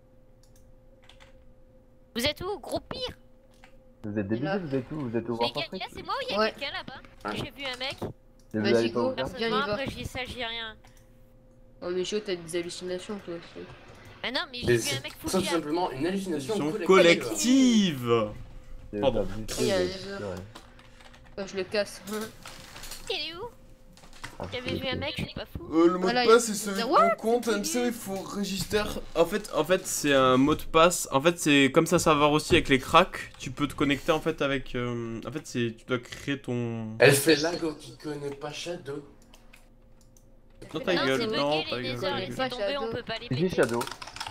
Vous êtes où? Groupir. Vous êtes débiles, là. vous êtes où? Vous êtes au Mais Warp gars, Afrique? c'est moi ou il y a Ouais. quelqu'un là-bas? Ouais. J'ai vu un mec. Et vous Vas-y, allez pas go. au Warp? Viens, Personnellement, y va. après je dis ça, je dis rien. Oh, mais Géo, t'as des hallucinations, toi aussi. Ah non, mais j'ai Mais vu un mec c'est tout foutu à... simplement une hallucination Collective. collective. C'est Pardon. pas du tout, Il y a un ouais. laser. Oh, je le casse. Il est où? Ah, J'avais vu un mec, je suis pas fou. Le mot Voilà, de passe, c'est il- celui de What ton compte. MC, il faut register. En fait, c'est un mot de passe. En fait, c'est comme ça, ça va aussi avec les cracks. Tu peux te connecter en fait avec. En fait, c'est tu dois créer ton. Elle fait Lago qui connaît pas Shadow. Non ta Non, gueule, c'est non bugué ta les gueule. lasers, ta les gueule. Pas tombés, on Shadow. peut pas les J'ai péter. Shadow.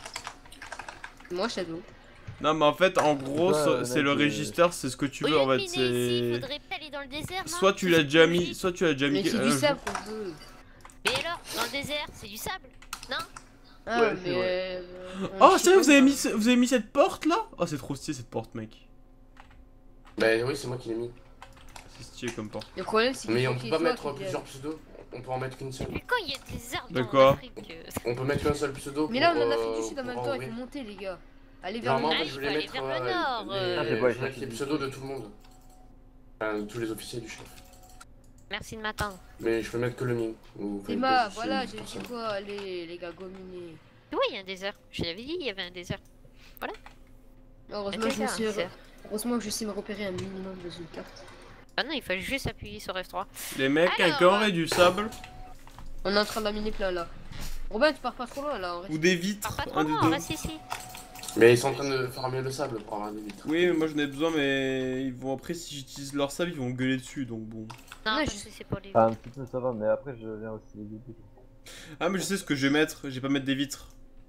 Moi, Shadow. Non, mais en fait, en gros, Ouais, c'est mec, le register, c'est ce que tu veux Au en lieu de fait. miner ici, C'est. faudrait pas aller dans le désert, non? Soit tu C'est l'as ce déjà que je mis, dis. soit tu l'as déjà mis. Mais c'est un du jour. sable qu'on veut. Mais alors, dans le désert, c'est du sable. Ah, Ouais, c'est mais. vrai. Oh, je sais sérieux, pas, vous avez mis cette porte là? Oh, c'est trop stylé cette porte, mec. Bah oui, c'est moi qui l'ai mis. C'est stylé comme porte. Le problème, c'est Mais qu'il on faut peut qu'il pas soit mettre qui plusieurs pseudos. On peut en mettre qu'une seule. Mais quand il y a des arbres De en quoi Afrique... On peut mettre qu'un seul pseudo. Mais là, on pour, en a fait du sud en pour même temps, il ouvrir. faut monter, les gars. Allez vers le Normalement, Ah, moi, il je faut voulais aller mettre vers le nord, les, Ah, c'est pas je vais mettre les pseudos de tout le monde. Enfin, de tous les officiers du chef. Merci de m'attendre. Mais je peux mettre que le mien. Ou C'est enfin, ma, que voilà, c'est j'ai pour dit ça. quoi, allez, les gars, gominés. Ouais, il y a un désert. Je l'avais dit, il y avait un désert. Heureusement, Un je me désert, suis... un désert. Heureusement que je sais me repérer un minimum dans une carte. Ah non, il fallait juste appuyer sur F3. Les mecs, Alors, quelqu'un aurait du sable On est en train d'en miner plein là. Robin, tu pars pas trop loin là, on reste. ou des Pars vitres, pas trop un des loin, deux. reste ici. Mais ils sont en train de farmer le sable pour avoir des vitres. Oui, mais moi j'en ai besoin, mais ils vont après, si j'utilise leur sable, ils vont gueuler dessus, donc bon. Non, Ouais, parce je- que c'est pour les... Ah, un petit peu ça va, mais après je viens aussi les aider. Ah, mais je sais ce que je vais mettre, je vais pas mettre des vitres.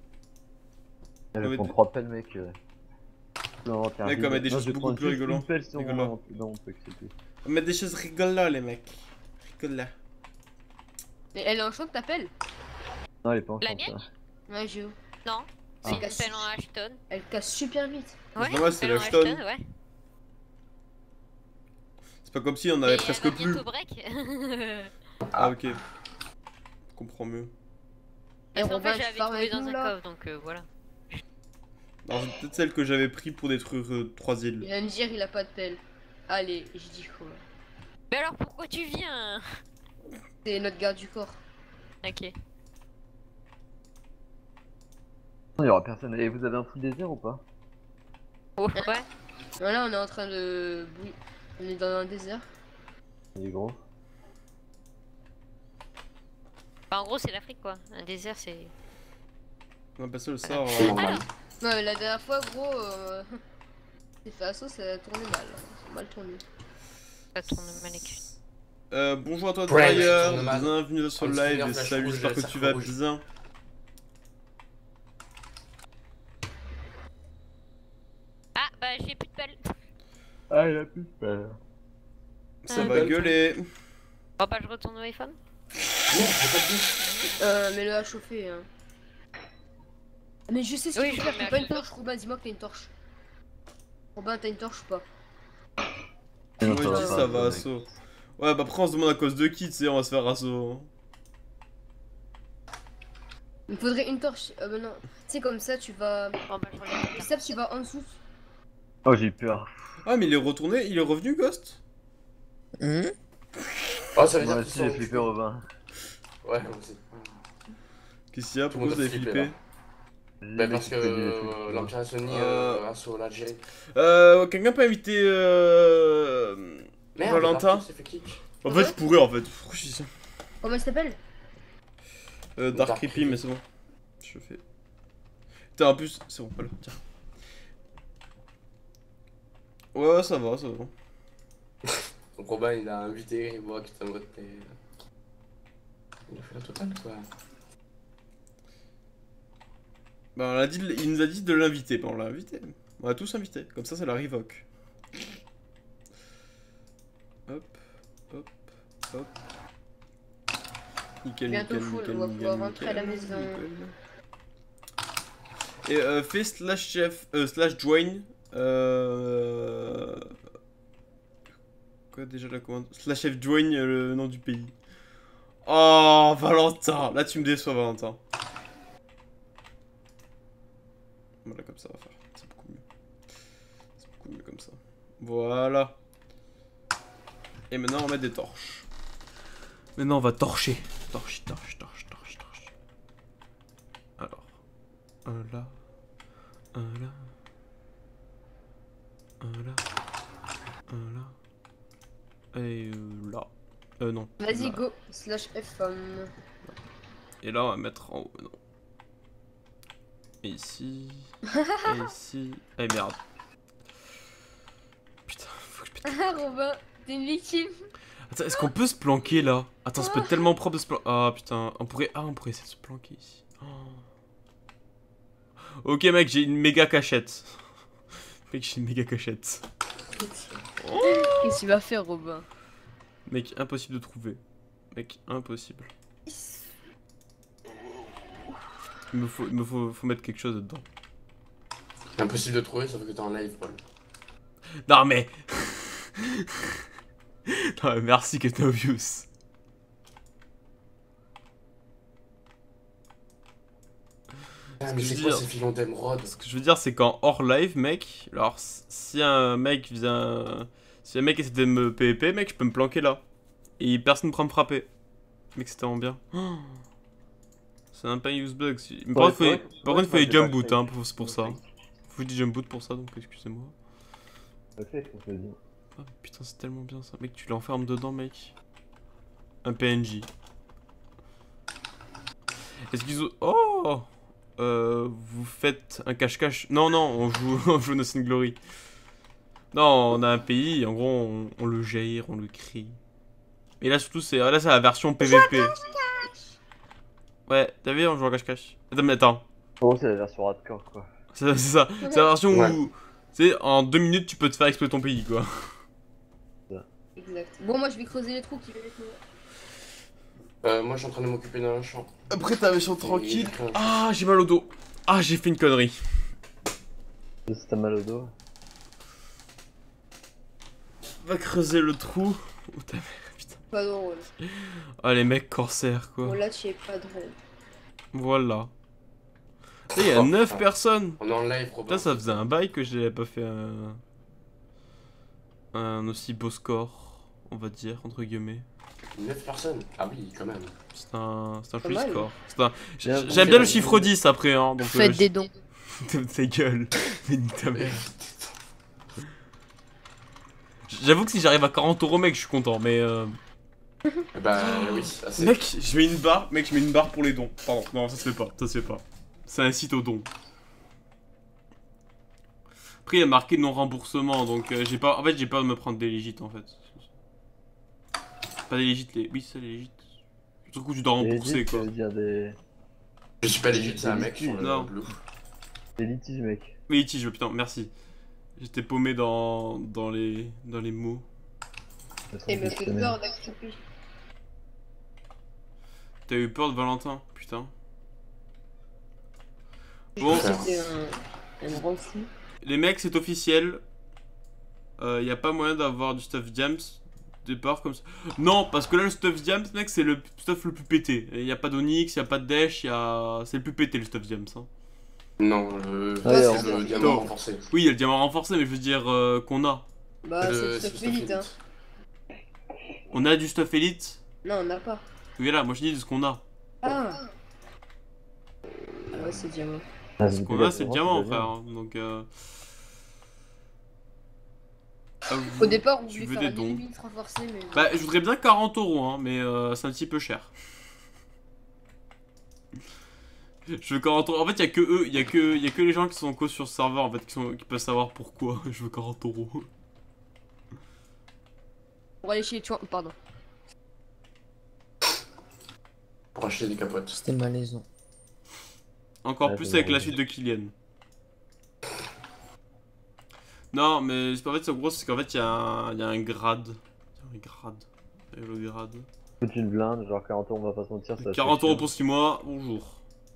Je mais vais prendre d- 3 pelles, mec. Non, tiens, Mec, on va mettre des non, choses je vais beaucoup prendre plus juste rigolantes. une pelle si on Rigolantes. on peut accepter. On va mettre des choses rigolantes, les mecs. Rigolant. Mais elle est en champ de t'appelles? Non, elle est pas en La champ, mienne ça. Ouais, Géo. Non, c'est Ah. une pelle en Ashton. Elle casse super vite. Ouais, Non, ouais, c'est pelle en l'Ashton. Ashton, ouais. C'est pas comme si on avait Et presque elle va plus. bientôt break. Ah, ok. Je comprends mieux. Et Parce qu'en Robin, fait, je tu l'avais pars trouvée avec dans nous un là? coffre, donc voilà. Alors, c'est peut-être celle que j'avais pris pour détruire 3 îles. Il va me dire il a pas de pelle. Allez, je dis quoi? Mais alors pourquoi tu viens? C'est notre garde du corps. Ok. Non, il y aura personne. Et vous avez un full désert ou pas? Oh, ouais. Voilà, on est en train de... On est dans un désert. Il est gros. Bah, en gros, c'est l'Afrique quoi. Un désert, c'est. On va passer le sort. C'est normal. Non, mais la dernière fois, gros, j'ai fait assaut, ça a tourné mal. Ça a mal tourné. Ça tourne mal les culs. Bonjour à toi, Prank, Dryer. tourne mal. Bienvenue sur le Un petit live. flash Salut, rouge, j'espère que cercle tu vas rouge. bien. Ah, bah, j'ai plus de balles. Ah, il a plus peur. Ça Ah, va gueuler. Bon, bah, je retourne au iPhone. Non, j'ai pas de but. Mais le a chauffé. Hein. Mais je sais ce Oui, qu'il je faut le mets faire. à T'as pas une chauffer. torche, Robin, dis-moi que t'as une torche. Robin, t'as une torche ou pas? Moi, ça je va dis pas, ça va, mec. assaut. Ouais, bah après, on se demande à cause de qui, tu sais, on va se faire assaut. Il me faudrait une torche. Bah non. Tu sais, comme ça, tu vas. Bon, bah, je regarde. Et ça, tu vas en dessous. Oh, j'ai peur. Ah, mais il est retourné, il est revenu, Ghost? Hum Oh, ça veut Moi dire aussi, qu'ils j'ai sont flippé, Robin. Ouais, moi aussi. Qu'est-ce qu'il y a? Tout le Pourquoi monde vous a avez flippé, flippé? là. J'ai Bah jamais parce que flippé du tout. l'Empire Sony Euh. assaut l'Algérie. Quelqu'un peut inviter Merde, Valentin? Dark s'est fait kick. En fait, je pourrais en fait. Pourquoi je dis ça? Comment il s'appelle? Dark Dark Creepy, Creepy. mais c'est bon. Je fais. Putain, en plus, c'est bon, voilà, tiens. Ouais, ça va, ça va. Donc Robin il a invité moi qui t'en mode il a fait la totale quoi. Bah, on a dit, il nous a dit de l'inviter, bah on l'a invité. On l'a tous invité, comme ça la révoque. Hop, hop, hop. Nickel, Bientôt nickel, full, nickel, on va nickel, pouvoir rentrer à la nickel, maison. nickel. Et fais slash chef, slash join. Quoi déjà la commande? Slash chef join le nom du pays. Oh Valentin, là tu me déçois Valentin. Voilà comme ça on va faire, c'est beaucoup mieux. C'est beaucoup mieux comme ça. Voilà. Et maintenant on va mettre des torches. Maintenant on va torcher. Torche, torche, torche, torche, torche. Alors. Un là. Un là. Un là. Un là. Et là. Non. Vas-y, là. go. Slash F. Et là on va mettre en haut. Non. Et ici. Et ici. Eh merde. Putain, faut que je pète. Ah, Robin, t'es une victime. Attends, est-ce qu'on peut se planquer là? Attends, ça peut être tellement propre de se planquer. Ah putain, on pourrait essayer de se planquer ici. Oh. Ok mec, j'ai une méga cachette. Mec, j'ai une méga cachette. Qu'est-ce que tu vas faire, Robin? Mec, impossible de trouver. Mec, impossible. Il me faut mettre quelque chose dedans. Impossible de trouver sauf que t'es en live Paul. Non mais... non mais merci Captain Obvious. Ah mais que je c'est veux quoi dire- ces filons d'émeraude? Ce que je veux dire, c'est qu'en hors live, mec, alors si un mec vient. Si un mec essaie de me PvP, mec, je peux me planquer là. Et personne ne pourra me frapper. Mec, c'est tellement bien. Oh. C'est un pain use bug. Mais par contre, il faut les jump boot, hein, pour ça. Faut des jump boot pour ça, donc excusez-moi. Ok, je te dis. Oh, putain, c'est tellement bien ça. Mec, tu l'enfermes dedans, mec. Un PNJ. Est-ce qu'ils ont. Oh! Vous faites un cache-cache. Non, non, on joue Innocent Glory. Non, on a un pays, en gros, on le gère, on le crée. Et là, surtout, c'est la version PVP. Ouais, t'as vu, on joue en cache-cache. Attends, mais attends. En gros, c'est la version hardcore quoi. C'est ça. C'est la version Ouais. où, tu sais, en 2 minutes, tu peux te faire exploser ton pays, quoi. Exact. Bon, moi, je vais creuser les trous qui viennent avec moi. Moi je suis en train de m'occuper d'un champ. Après ta mission tranquille. Ah, j'ai mal au dos. Ah, j'ai fait une connerie. Si t'as mal au dos. Va creuser le trou. Oh, ta mère, putain. Pas drôle. Ah, les mecs corsaires, Bon, quoi. là, tu es pas drôle. Voilà. Il y a 9 personnes. On est en live Robin. Putain, ça faisait un bail que j'avais pas fait un aussi beau score, on va dire, entre guillemets. 9 personnes. Ah oui quand même. C'est un Pas joli mal. score. Bien, J'aime bien le chiffre 10 après, hein. Donc, Faites des dons. ta gueule. Mais nique ta mère. J'avoue que si j'arrive à 40 euros, mec, je suis content, mais Bah oui, assez. Mec, je mets une barre, pour les dons. Pardon, non, ça se fait pas, Ça incite aux dons. Après, il y a marqué non remboursement, donc j'ai pas. En fait, j'ai peur de me prendre des légites en fait. Pas des légites, oui, c'est les légites. Le truc où tu dois rembourser Legit, quoi. ça veut dire des... Je suis pas légitime, c'est un mec sur Non. le blue. des litiges, mec. Oui, litige, putain, merci. J'étais paumé dans les mots. Et me fait peur d'accepter. T'as eu peur de Valentin, putain. Je Bon, pensais que c'était un grand fou. les mecs, c'est officiel. Y a pas moyen d'avoir du stuff Jams départ comme ça. Non, parce que là, le stuff Jams, mec, c'est le stuff le plus pété. Y a pas d'Onyx, y a pas de Dash, c'est le plus pété le stuff Jams. Hein. Non, Ouais, c'est le Non. diamant renforcé. Oui, il y a le diamant renforcé, mais je veux dire qu'on a. Bah, c'est Le- le c'est stuff le élite, hein. On a du stuff Elite. Non, on n'a pas. Oui, là, moi je dis de ce qu'on a. Ah ouais, c'est diamant. Ce qu'on a, c'est le diamant, frère. Hein. Donc, Au départ, on tu voulait veux faire des un dons. limite renforcé, mais. Bah, je voudrais bien 40 euros, hein, mais c'est un petit peu cher. Je veux 40 euros. En fait, y a que eux, y a que les gens qui sont cause sur ce serveur en fait qui peuvent savoir pourquoi je veux 40 euros. Pour aller chez les tueurs, pardon. Pour acheter des capotes. C'était malaisant. Encore Ouais, plus c'est avec la marrant. suite de Kylian. Non, mais en fait, c'est gros, c'est qu'en fait, il y a un grade. Il y a un grade. Il y a le grade. Toute une blinde, genre 40 euros, on va pas se mentir. Ça 40 fait euros chiant. pour 6 mois, bonjour.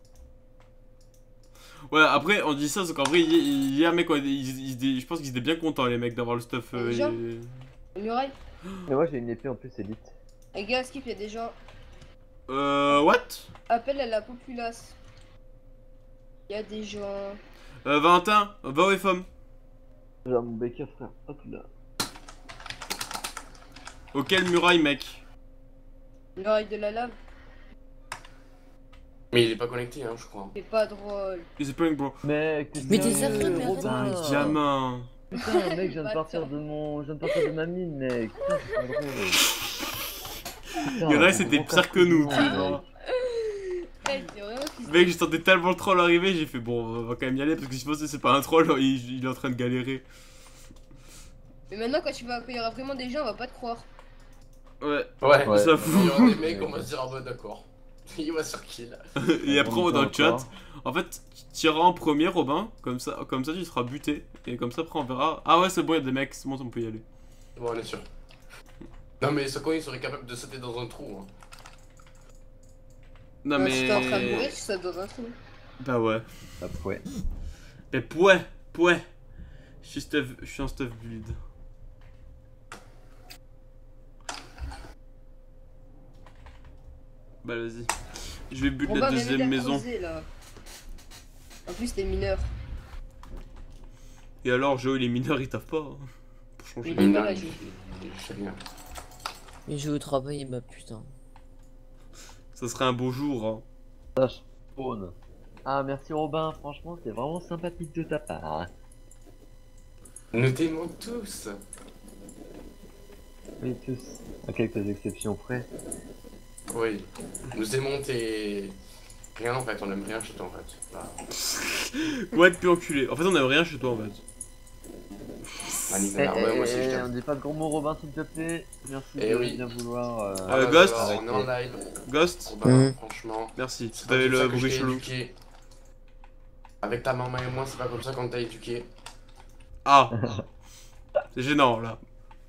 Ouais, après, on dit ça, c'est qu'en vrai, hier, mec, je pense qu'ils étaient bien contents, les mecs, d'avoir le stuff. Déjà Muraille. Mais moi j'ai une épée en plus élite. Les gars, skip, il y a des gens. What? Appel à la populace. Il y a des gens. Valentin, va au FM. Genre mon béquet frère, hop là. Auquel muraille, mec? Muraille de la lave. Mais il est pas connecté, hein, je crois. C'est pas drôle. Is it playing, bro? Mec, Mais t'es sérieux, sérieux, mais Robin. arrête. Un gamin. Putain, mec, je viens de partir de mon. Je viens de partir de ma mine, mec. Putain, c'est pas drôle. Putain, Il y en a, c'est c'était gros pire que nous, carton, tu vois. mec. Eh, t'es vraiment fils de- Mec, j'ai senti tellement le troll arriver, j'ai fait bon, on va quand même y aller parce que je pense que c'est pas un troll, il est en train de galérer. Mais maintenant, quand il y aura vraiment des gens, on va pas te croire. Ouais, Ouais, Ouais. ça fout. il y aura des mecs, on va se dire, ah bah d'accord. Il va sur kill. Et après, on va dans le chat. Encore. En fait, tu iras en premier, Robin, comme ça tu seras buté. Et comme ça, après, on verra. Ah ouais, c'est bon, il y a des mecs, c'est bon, on peut y aller. Bon, on est sûr. Non, mais ce con, il serait capable de sauter dans un trou. Hein. Non, Si t'es en train de mourir, mais. tu sautes dans un trou. Bah ouais. Ah, ouais. Mais pouet. Je suis en stuff build. Bah vas-y. Je vais build la Robin, viens deuxième m'aider à maison. creuser, là. En plus, t'es mineur. Et alors, Joe, les mineurs, ils taffent pas. Hein, pour changer. Mais Mais pas non, là, il fait rien. Mais je veux travailler, bah putain. Ça serait un beau jour. Hein. Ça spawn. Ah, merci Robin, franchement, c'est vraiment sympathique de ta part. Nous t'aimons tous. Oui, tous. À quelques exceptions près. Oui. Nous aimons tes. Rien en fait, on aime rien chez toi en fait. Bah, Ouais, depuis enculé. En fait, on aime rien chez toi en fait. Annie, ouais, moi aussi je on t'aime. dit pas de gros mots Robin s'il te plaît. Merci Eh de oui. bien vouloir. Ah bah, Ghost voilà, on est en live. Ghost, Robin, Mhm. franchement. merci. C'est Tu pas avais comme ça le que je bruit t'ai chelou. éduqué. Avec ta maman et moi, c'est pas comme ça qu'on t'a éduqué. Ah c'est gênant là.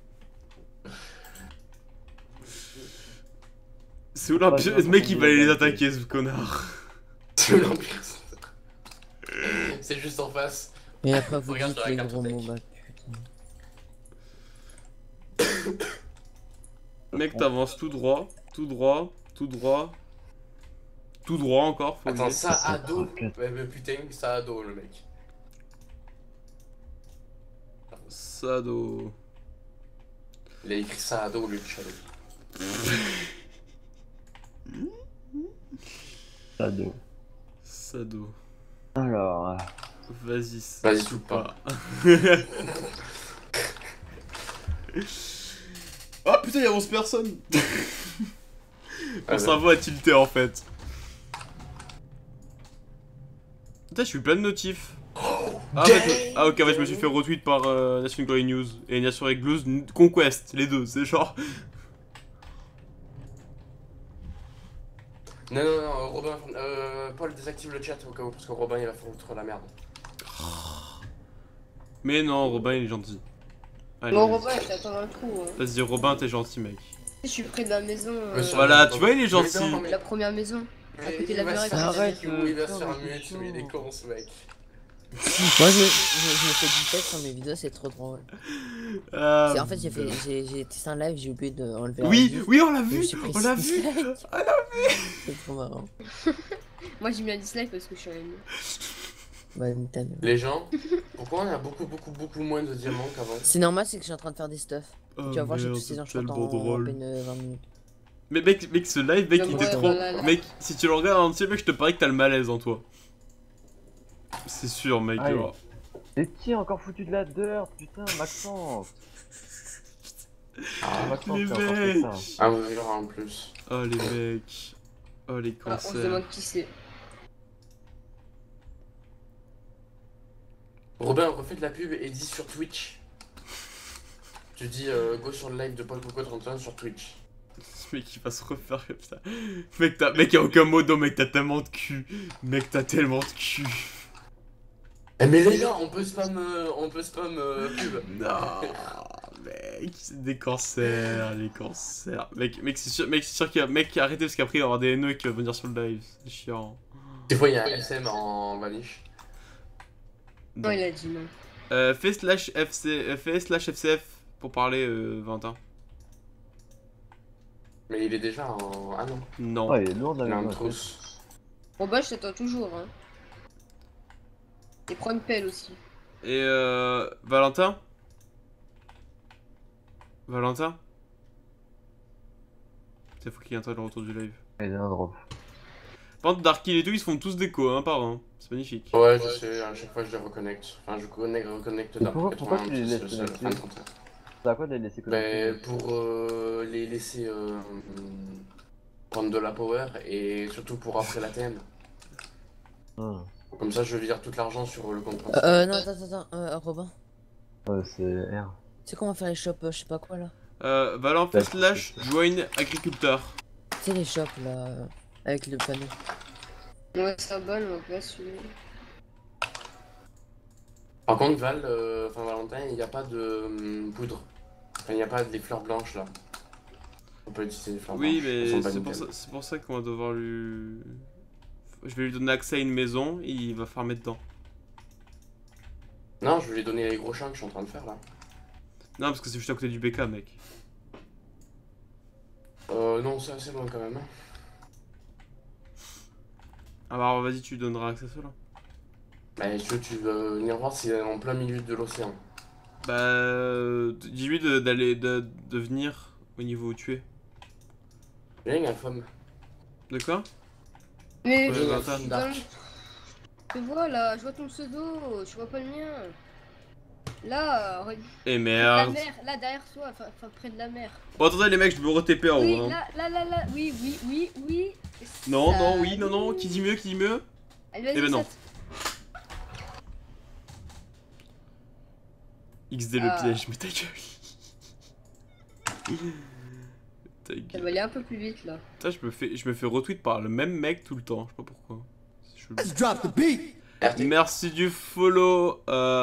C'est où l'empire? Ce mec il va aller les attaquer ce connard. C'est l'Empire. C'est juste en face. Mais après, vous Regarde dites sur la les carte gros mots, tech. bah putain. Mec, t'avances tout droit, tout droit, tout droit. Tout droit encore, faut le Attends, dire. ça à dos. Ouais, mais putain, ça à dos le mec. Sado. Il a écrit ça à dos au lieu de shadow. Ado. Sado. Alors. Vas-y, Vas-y, saute saute pas. Ah putain, y'a 11 personnes. Ah, Mon cerveau a tilté en fait. Putain, je suis plein de notifs. Ah, en fait, ah ok, en fait, je me suis fait retweet par Nation Glory News et Nation avec Blues Conquest, les deux, c'est genre. Non, non, non, Robin, Paul désactive le chat au cas où, parce que Robin il va foutre la merde. Mais non, Robin il est gentil. Allez, Bon, vas-y. Robin, je t'attends dans le trou. Hein. Vas-y, Robin, t'es gentil, mec. Je suis près de la maison. Voilà, tu vois, il est gentil. Mais non, mais- La première maison. À côté de la il va se muraille. faire Arrête, un mec, il va se faire un putain, muet, mais il est con ce mec. Moi, je me fais du texte sur mes vidéos, c'est trop drôle. En fait, j'ai testé un live, j'ai oublié d'enlever la Oui, vue. oui, on l'a Je me vu, suis pris on l'a vu. 6 likes. On l'a C'est trop marrant. Moi, j'ai mis un dislike parce que je suis un Bah, Nintendo. Les gens, pourquoi on a beaucoup moins de diamants qu'avant? C'est normal, c'est que je suis en train de faire des stuff. Oh, Tu vas voir, j'ai merde, tous ces c'est enchants tellement en drôle. à peine 20 minutes. Mais mec, ce live, mec, il était trop. Mec, si tu le regardes en entier, mec, je te parie que t'as le malaise en toi. C'est sûr, mec. Aïe. genre. Et qui a encore foutu de la dirt, putain, Maxence. Maxence, les t'as encore fait mecs. ça. Un mur en plus. Oh les mecs. Oh les Ah, on se cancers. demande qui c'est. Robin, refais de la pub et dis sur Twitch. Tu dis go sur le live de Paul Coco 31 sur Twitch. Ce mec il va se refaire comme ça. Mec, y'a aucun modo, mec, t'as tellement de cul. Mec, t'as tellement de cul. Eh mais les gars, on peut spam pub. Non, mec, c'est des cancers, les cancers. Mec, c'est sûr qu'il y a mec qui a arrêté parce qu'après il va y avoir des haineux qui vont venir sur le live. C'est chiant. Des fois, il y a un SM en vanish. Non, il a dit non. Fais/FCF pour parler, Valentin. Mais il est déjà en. Ah non, Non. Ouais, il est lourd il a la un maison. trousse. Bon, bah, je t'attends toujours. Hein. Et prends une pelle aussi. Et Valentin Valentin Il faut qu'il y ait un le retour du live. Il a un drop. Par contre, Dark Kill et tout, ils se font tous déco, un par un. C'est magnifique. Ouais, je sais, à chaque fois je les reconnecte. Enfin, je reconnecte Mais pourquoi d'abord. tu les laisses connecter? C'est à quoi de les laisser connecter? Ben, pour les laisser prendre de la power et surtout pour après la TM. Ah. Comme ça, je vire tout l'argent sur le compte principal. Non, attends, Robin. Ouais, c'est R. Tu sais comment faire les shops, je sais pas quoi là? Valent / join agriculteur. Tu sais les shops là, avec le panneau. Ouais, ça va, on va pas suivre. Par contre, Valentin, il n'y a pas de poudre. Enfin, il n'y a pas des fleurs blanches là. On peut utiliser des fleurs Oui, blanches. Elles mais sont pas c'est nickel. pour ça qu'on va devoir lui... Je vais lui donner accès à une maison, et il va farmer dedans. Non, je vais lui donner les gros champs que je suis en train de faire là. Non, parce que c'est juste à côté du BK, mec. Non, c'est assez loin quand même. Hein. Alors vas-y, tu lui donneras accès à cela. Bah, tu veux venir voir si c'est en plein milieu de l'océan. Bah... Dis-lui de venir au niveau où tu es. Viens, il y a une femme. De quoi? Mais Ouais, je Valentin. suis dans le- Je vois là, je vois ton pseudo, je vois pas le mien. Là, Eh la merde. mer, là derrière toi, enfin près de la mer. Bon, attendez les mecs, je me re-TP en Oui, haut. Hein. là, oui. Non, Ça- non, oui, non, qui dit mieux, Allez, vas-y, Eh ben non. saute. XD le Ah. piège, mais ta gueule. Ta Ça gueule. va aller un peu plus vite là. Putain, je me fais retweet par le même mec tout le temps, je sais pas pourquoi. C'est chelou. Merci du follow,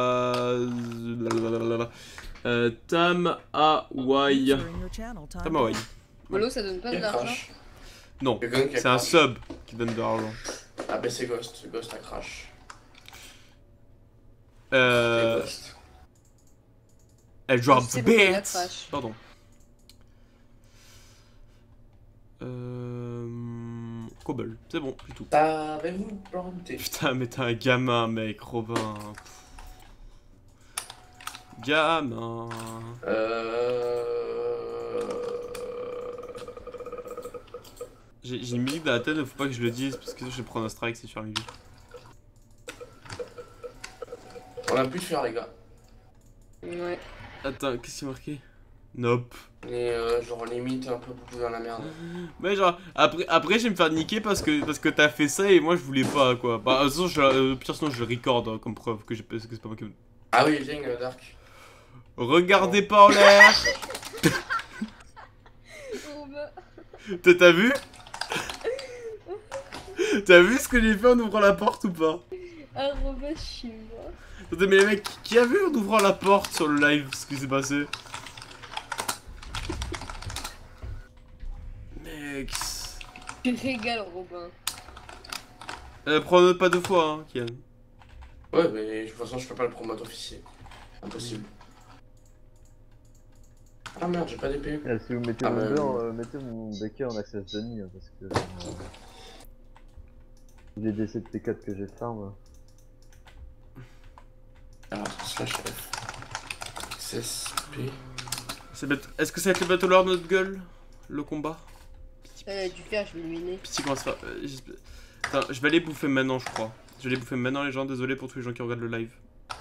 Tam Hawaii. Tam Hawaii. Polo, ça donne pas de Il l'argent. crash. Non, Quelqu'un qui a c'est un crash. sub qui donne de l'argent. Ah bah c'est Ghost, Ghost a crash. C'est Ghost. Elle drop C'est the bon, il a bit. crash. Pardon. Cobble, c'est bon, du tout. Savez-vous planter? Putain, mais t'es un gamin, mec, Robin. Gamin. J'ai une musique dans la tête, faut pas que je le dise parce que je vais prendre un strike, c'est sur la musique. On a plus de faire les gars. Ouais. Attends, qu'est-ce qu'il y a marqué? Nope. Et genre limite un peu beaucoup dans la merde. Mais genre, après je vais me faire niquer parce que t'as fait ça et moi je voulais pas quoi. Bah, de toute façon, pire sinon je le recorde hein, comme preuve que c'est pas moi qui. Ah oui, viens Dark. Regardez pas en l'air. Robin. T'as vu? T'as vu ce que j'ai fait en ouvrant la porte ou pas? Ah, Robin, je suis mort. Attendez, mais les mecs, qui a vu en ouvrant la porte sur le live ce qui s'est passé? Mec. Tu régales, Robin. Prends-note pas deux fois, hein, Kian. Ouais, mais de toute façon, je peux pas le promote officier. Impossible. Ah merde, j'ai pas d'épée. Ah, si vous mettez Ah, mon bah, beurre, mettez mon béquet en access d'ennemi, hein, parce que... les DC de P4 que j'ai farm... Alors, slash F. XSP. Est-ce que ça va être le Battle Lord notre gueule? Le combat? Du fer, je vais l'éliminer. Petit comment ça va Attends, je vais aller bouffer maintenant, je crois. Je vais aller bouffer maintenant, les gens. Désolé pour tous les gens qui regardent le live.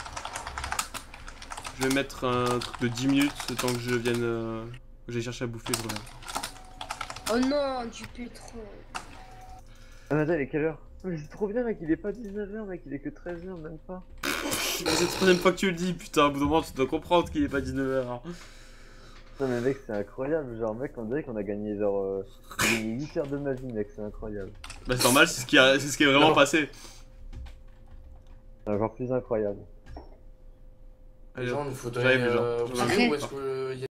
Je vais mettre un truc de 10 minutes, le temps que je vienne. Que j'aille chercher à bouffer, je reviens. Oh non, du pétrole. Ah mais attends, il est quelle heure? Mais c'est trop bien mec, il est pas 19h mec, il est que 13h même pas. C'est la troisième fois que tu le dis, putain. Au bout d'un moment, tu dois comprendre qu'il est pas 19h. Non mais mec, c'est incroyable, genre mec, on dirait qu'on a gagné genre... on a gagné 8 heures de magie mec, c'est incroyable. Bah, c'est normal, c'est ce qui est vraiment Non. passé. C'est encore plus incroyable. Allez, Les gens, il j'arrive, faudrait. les gens. Vous savez où est-ce que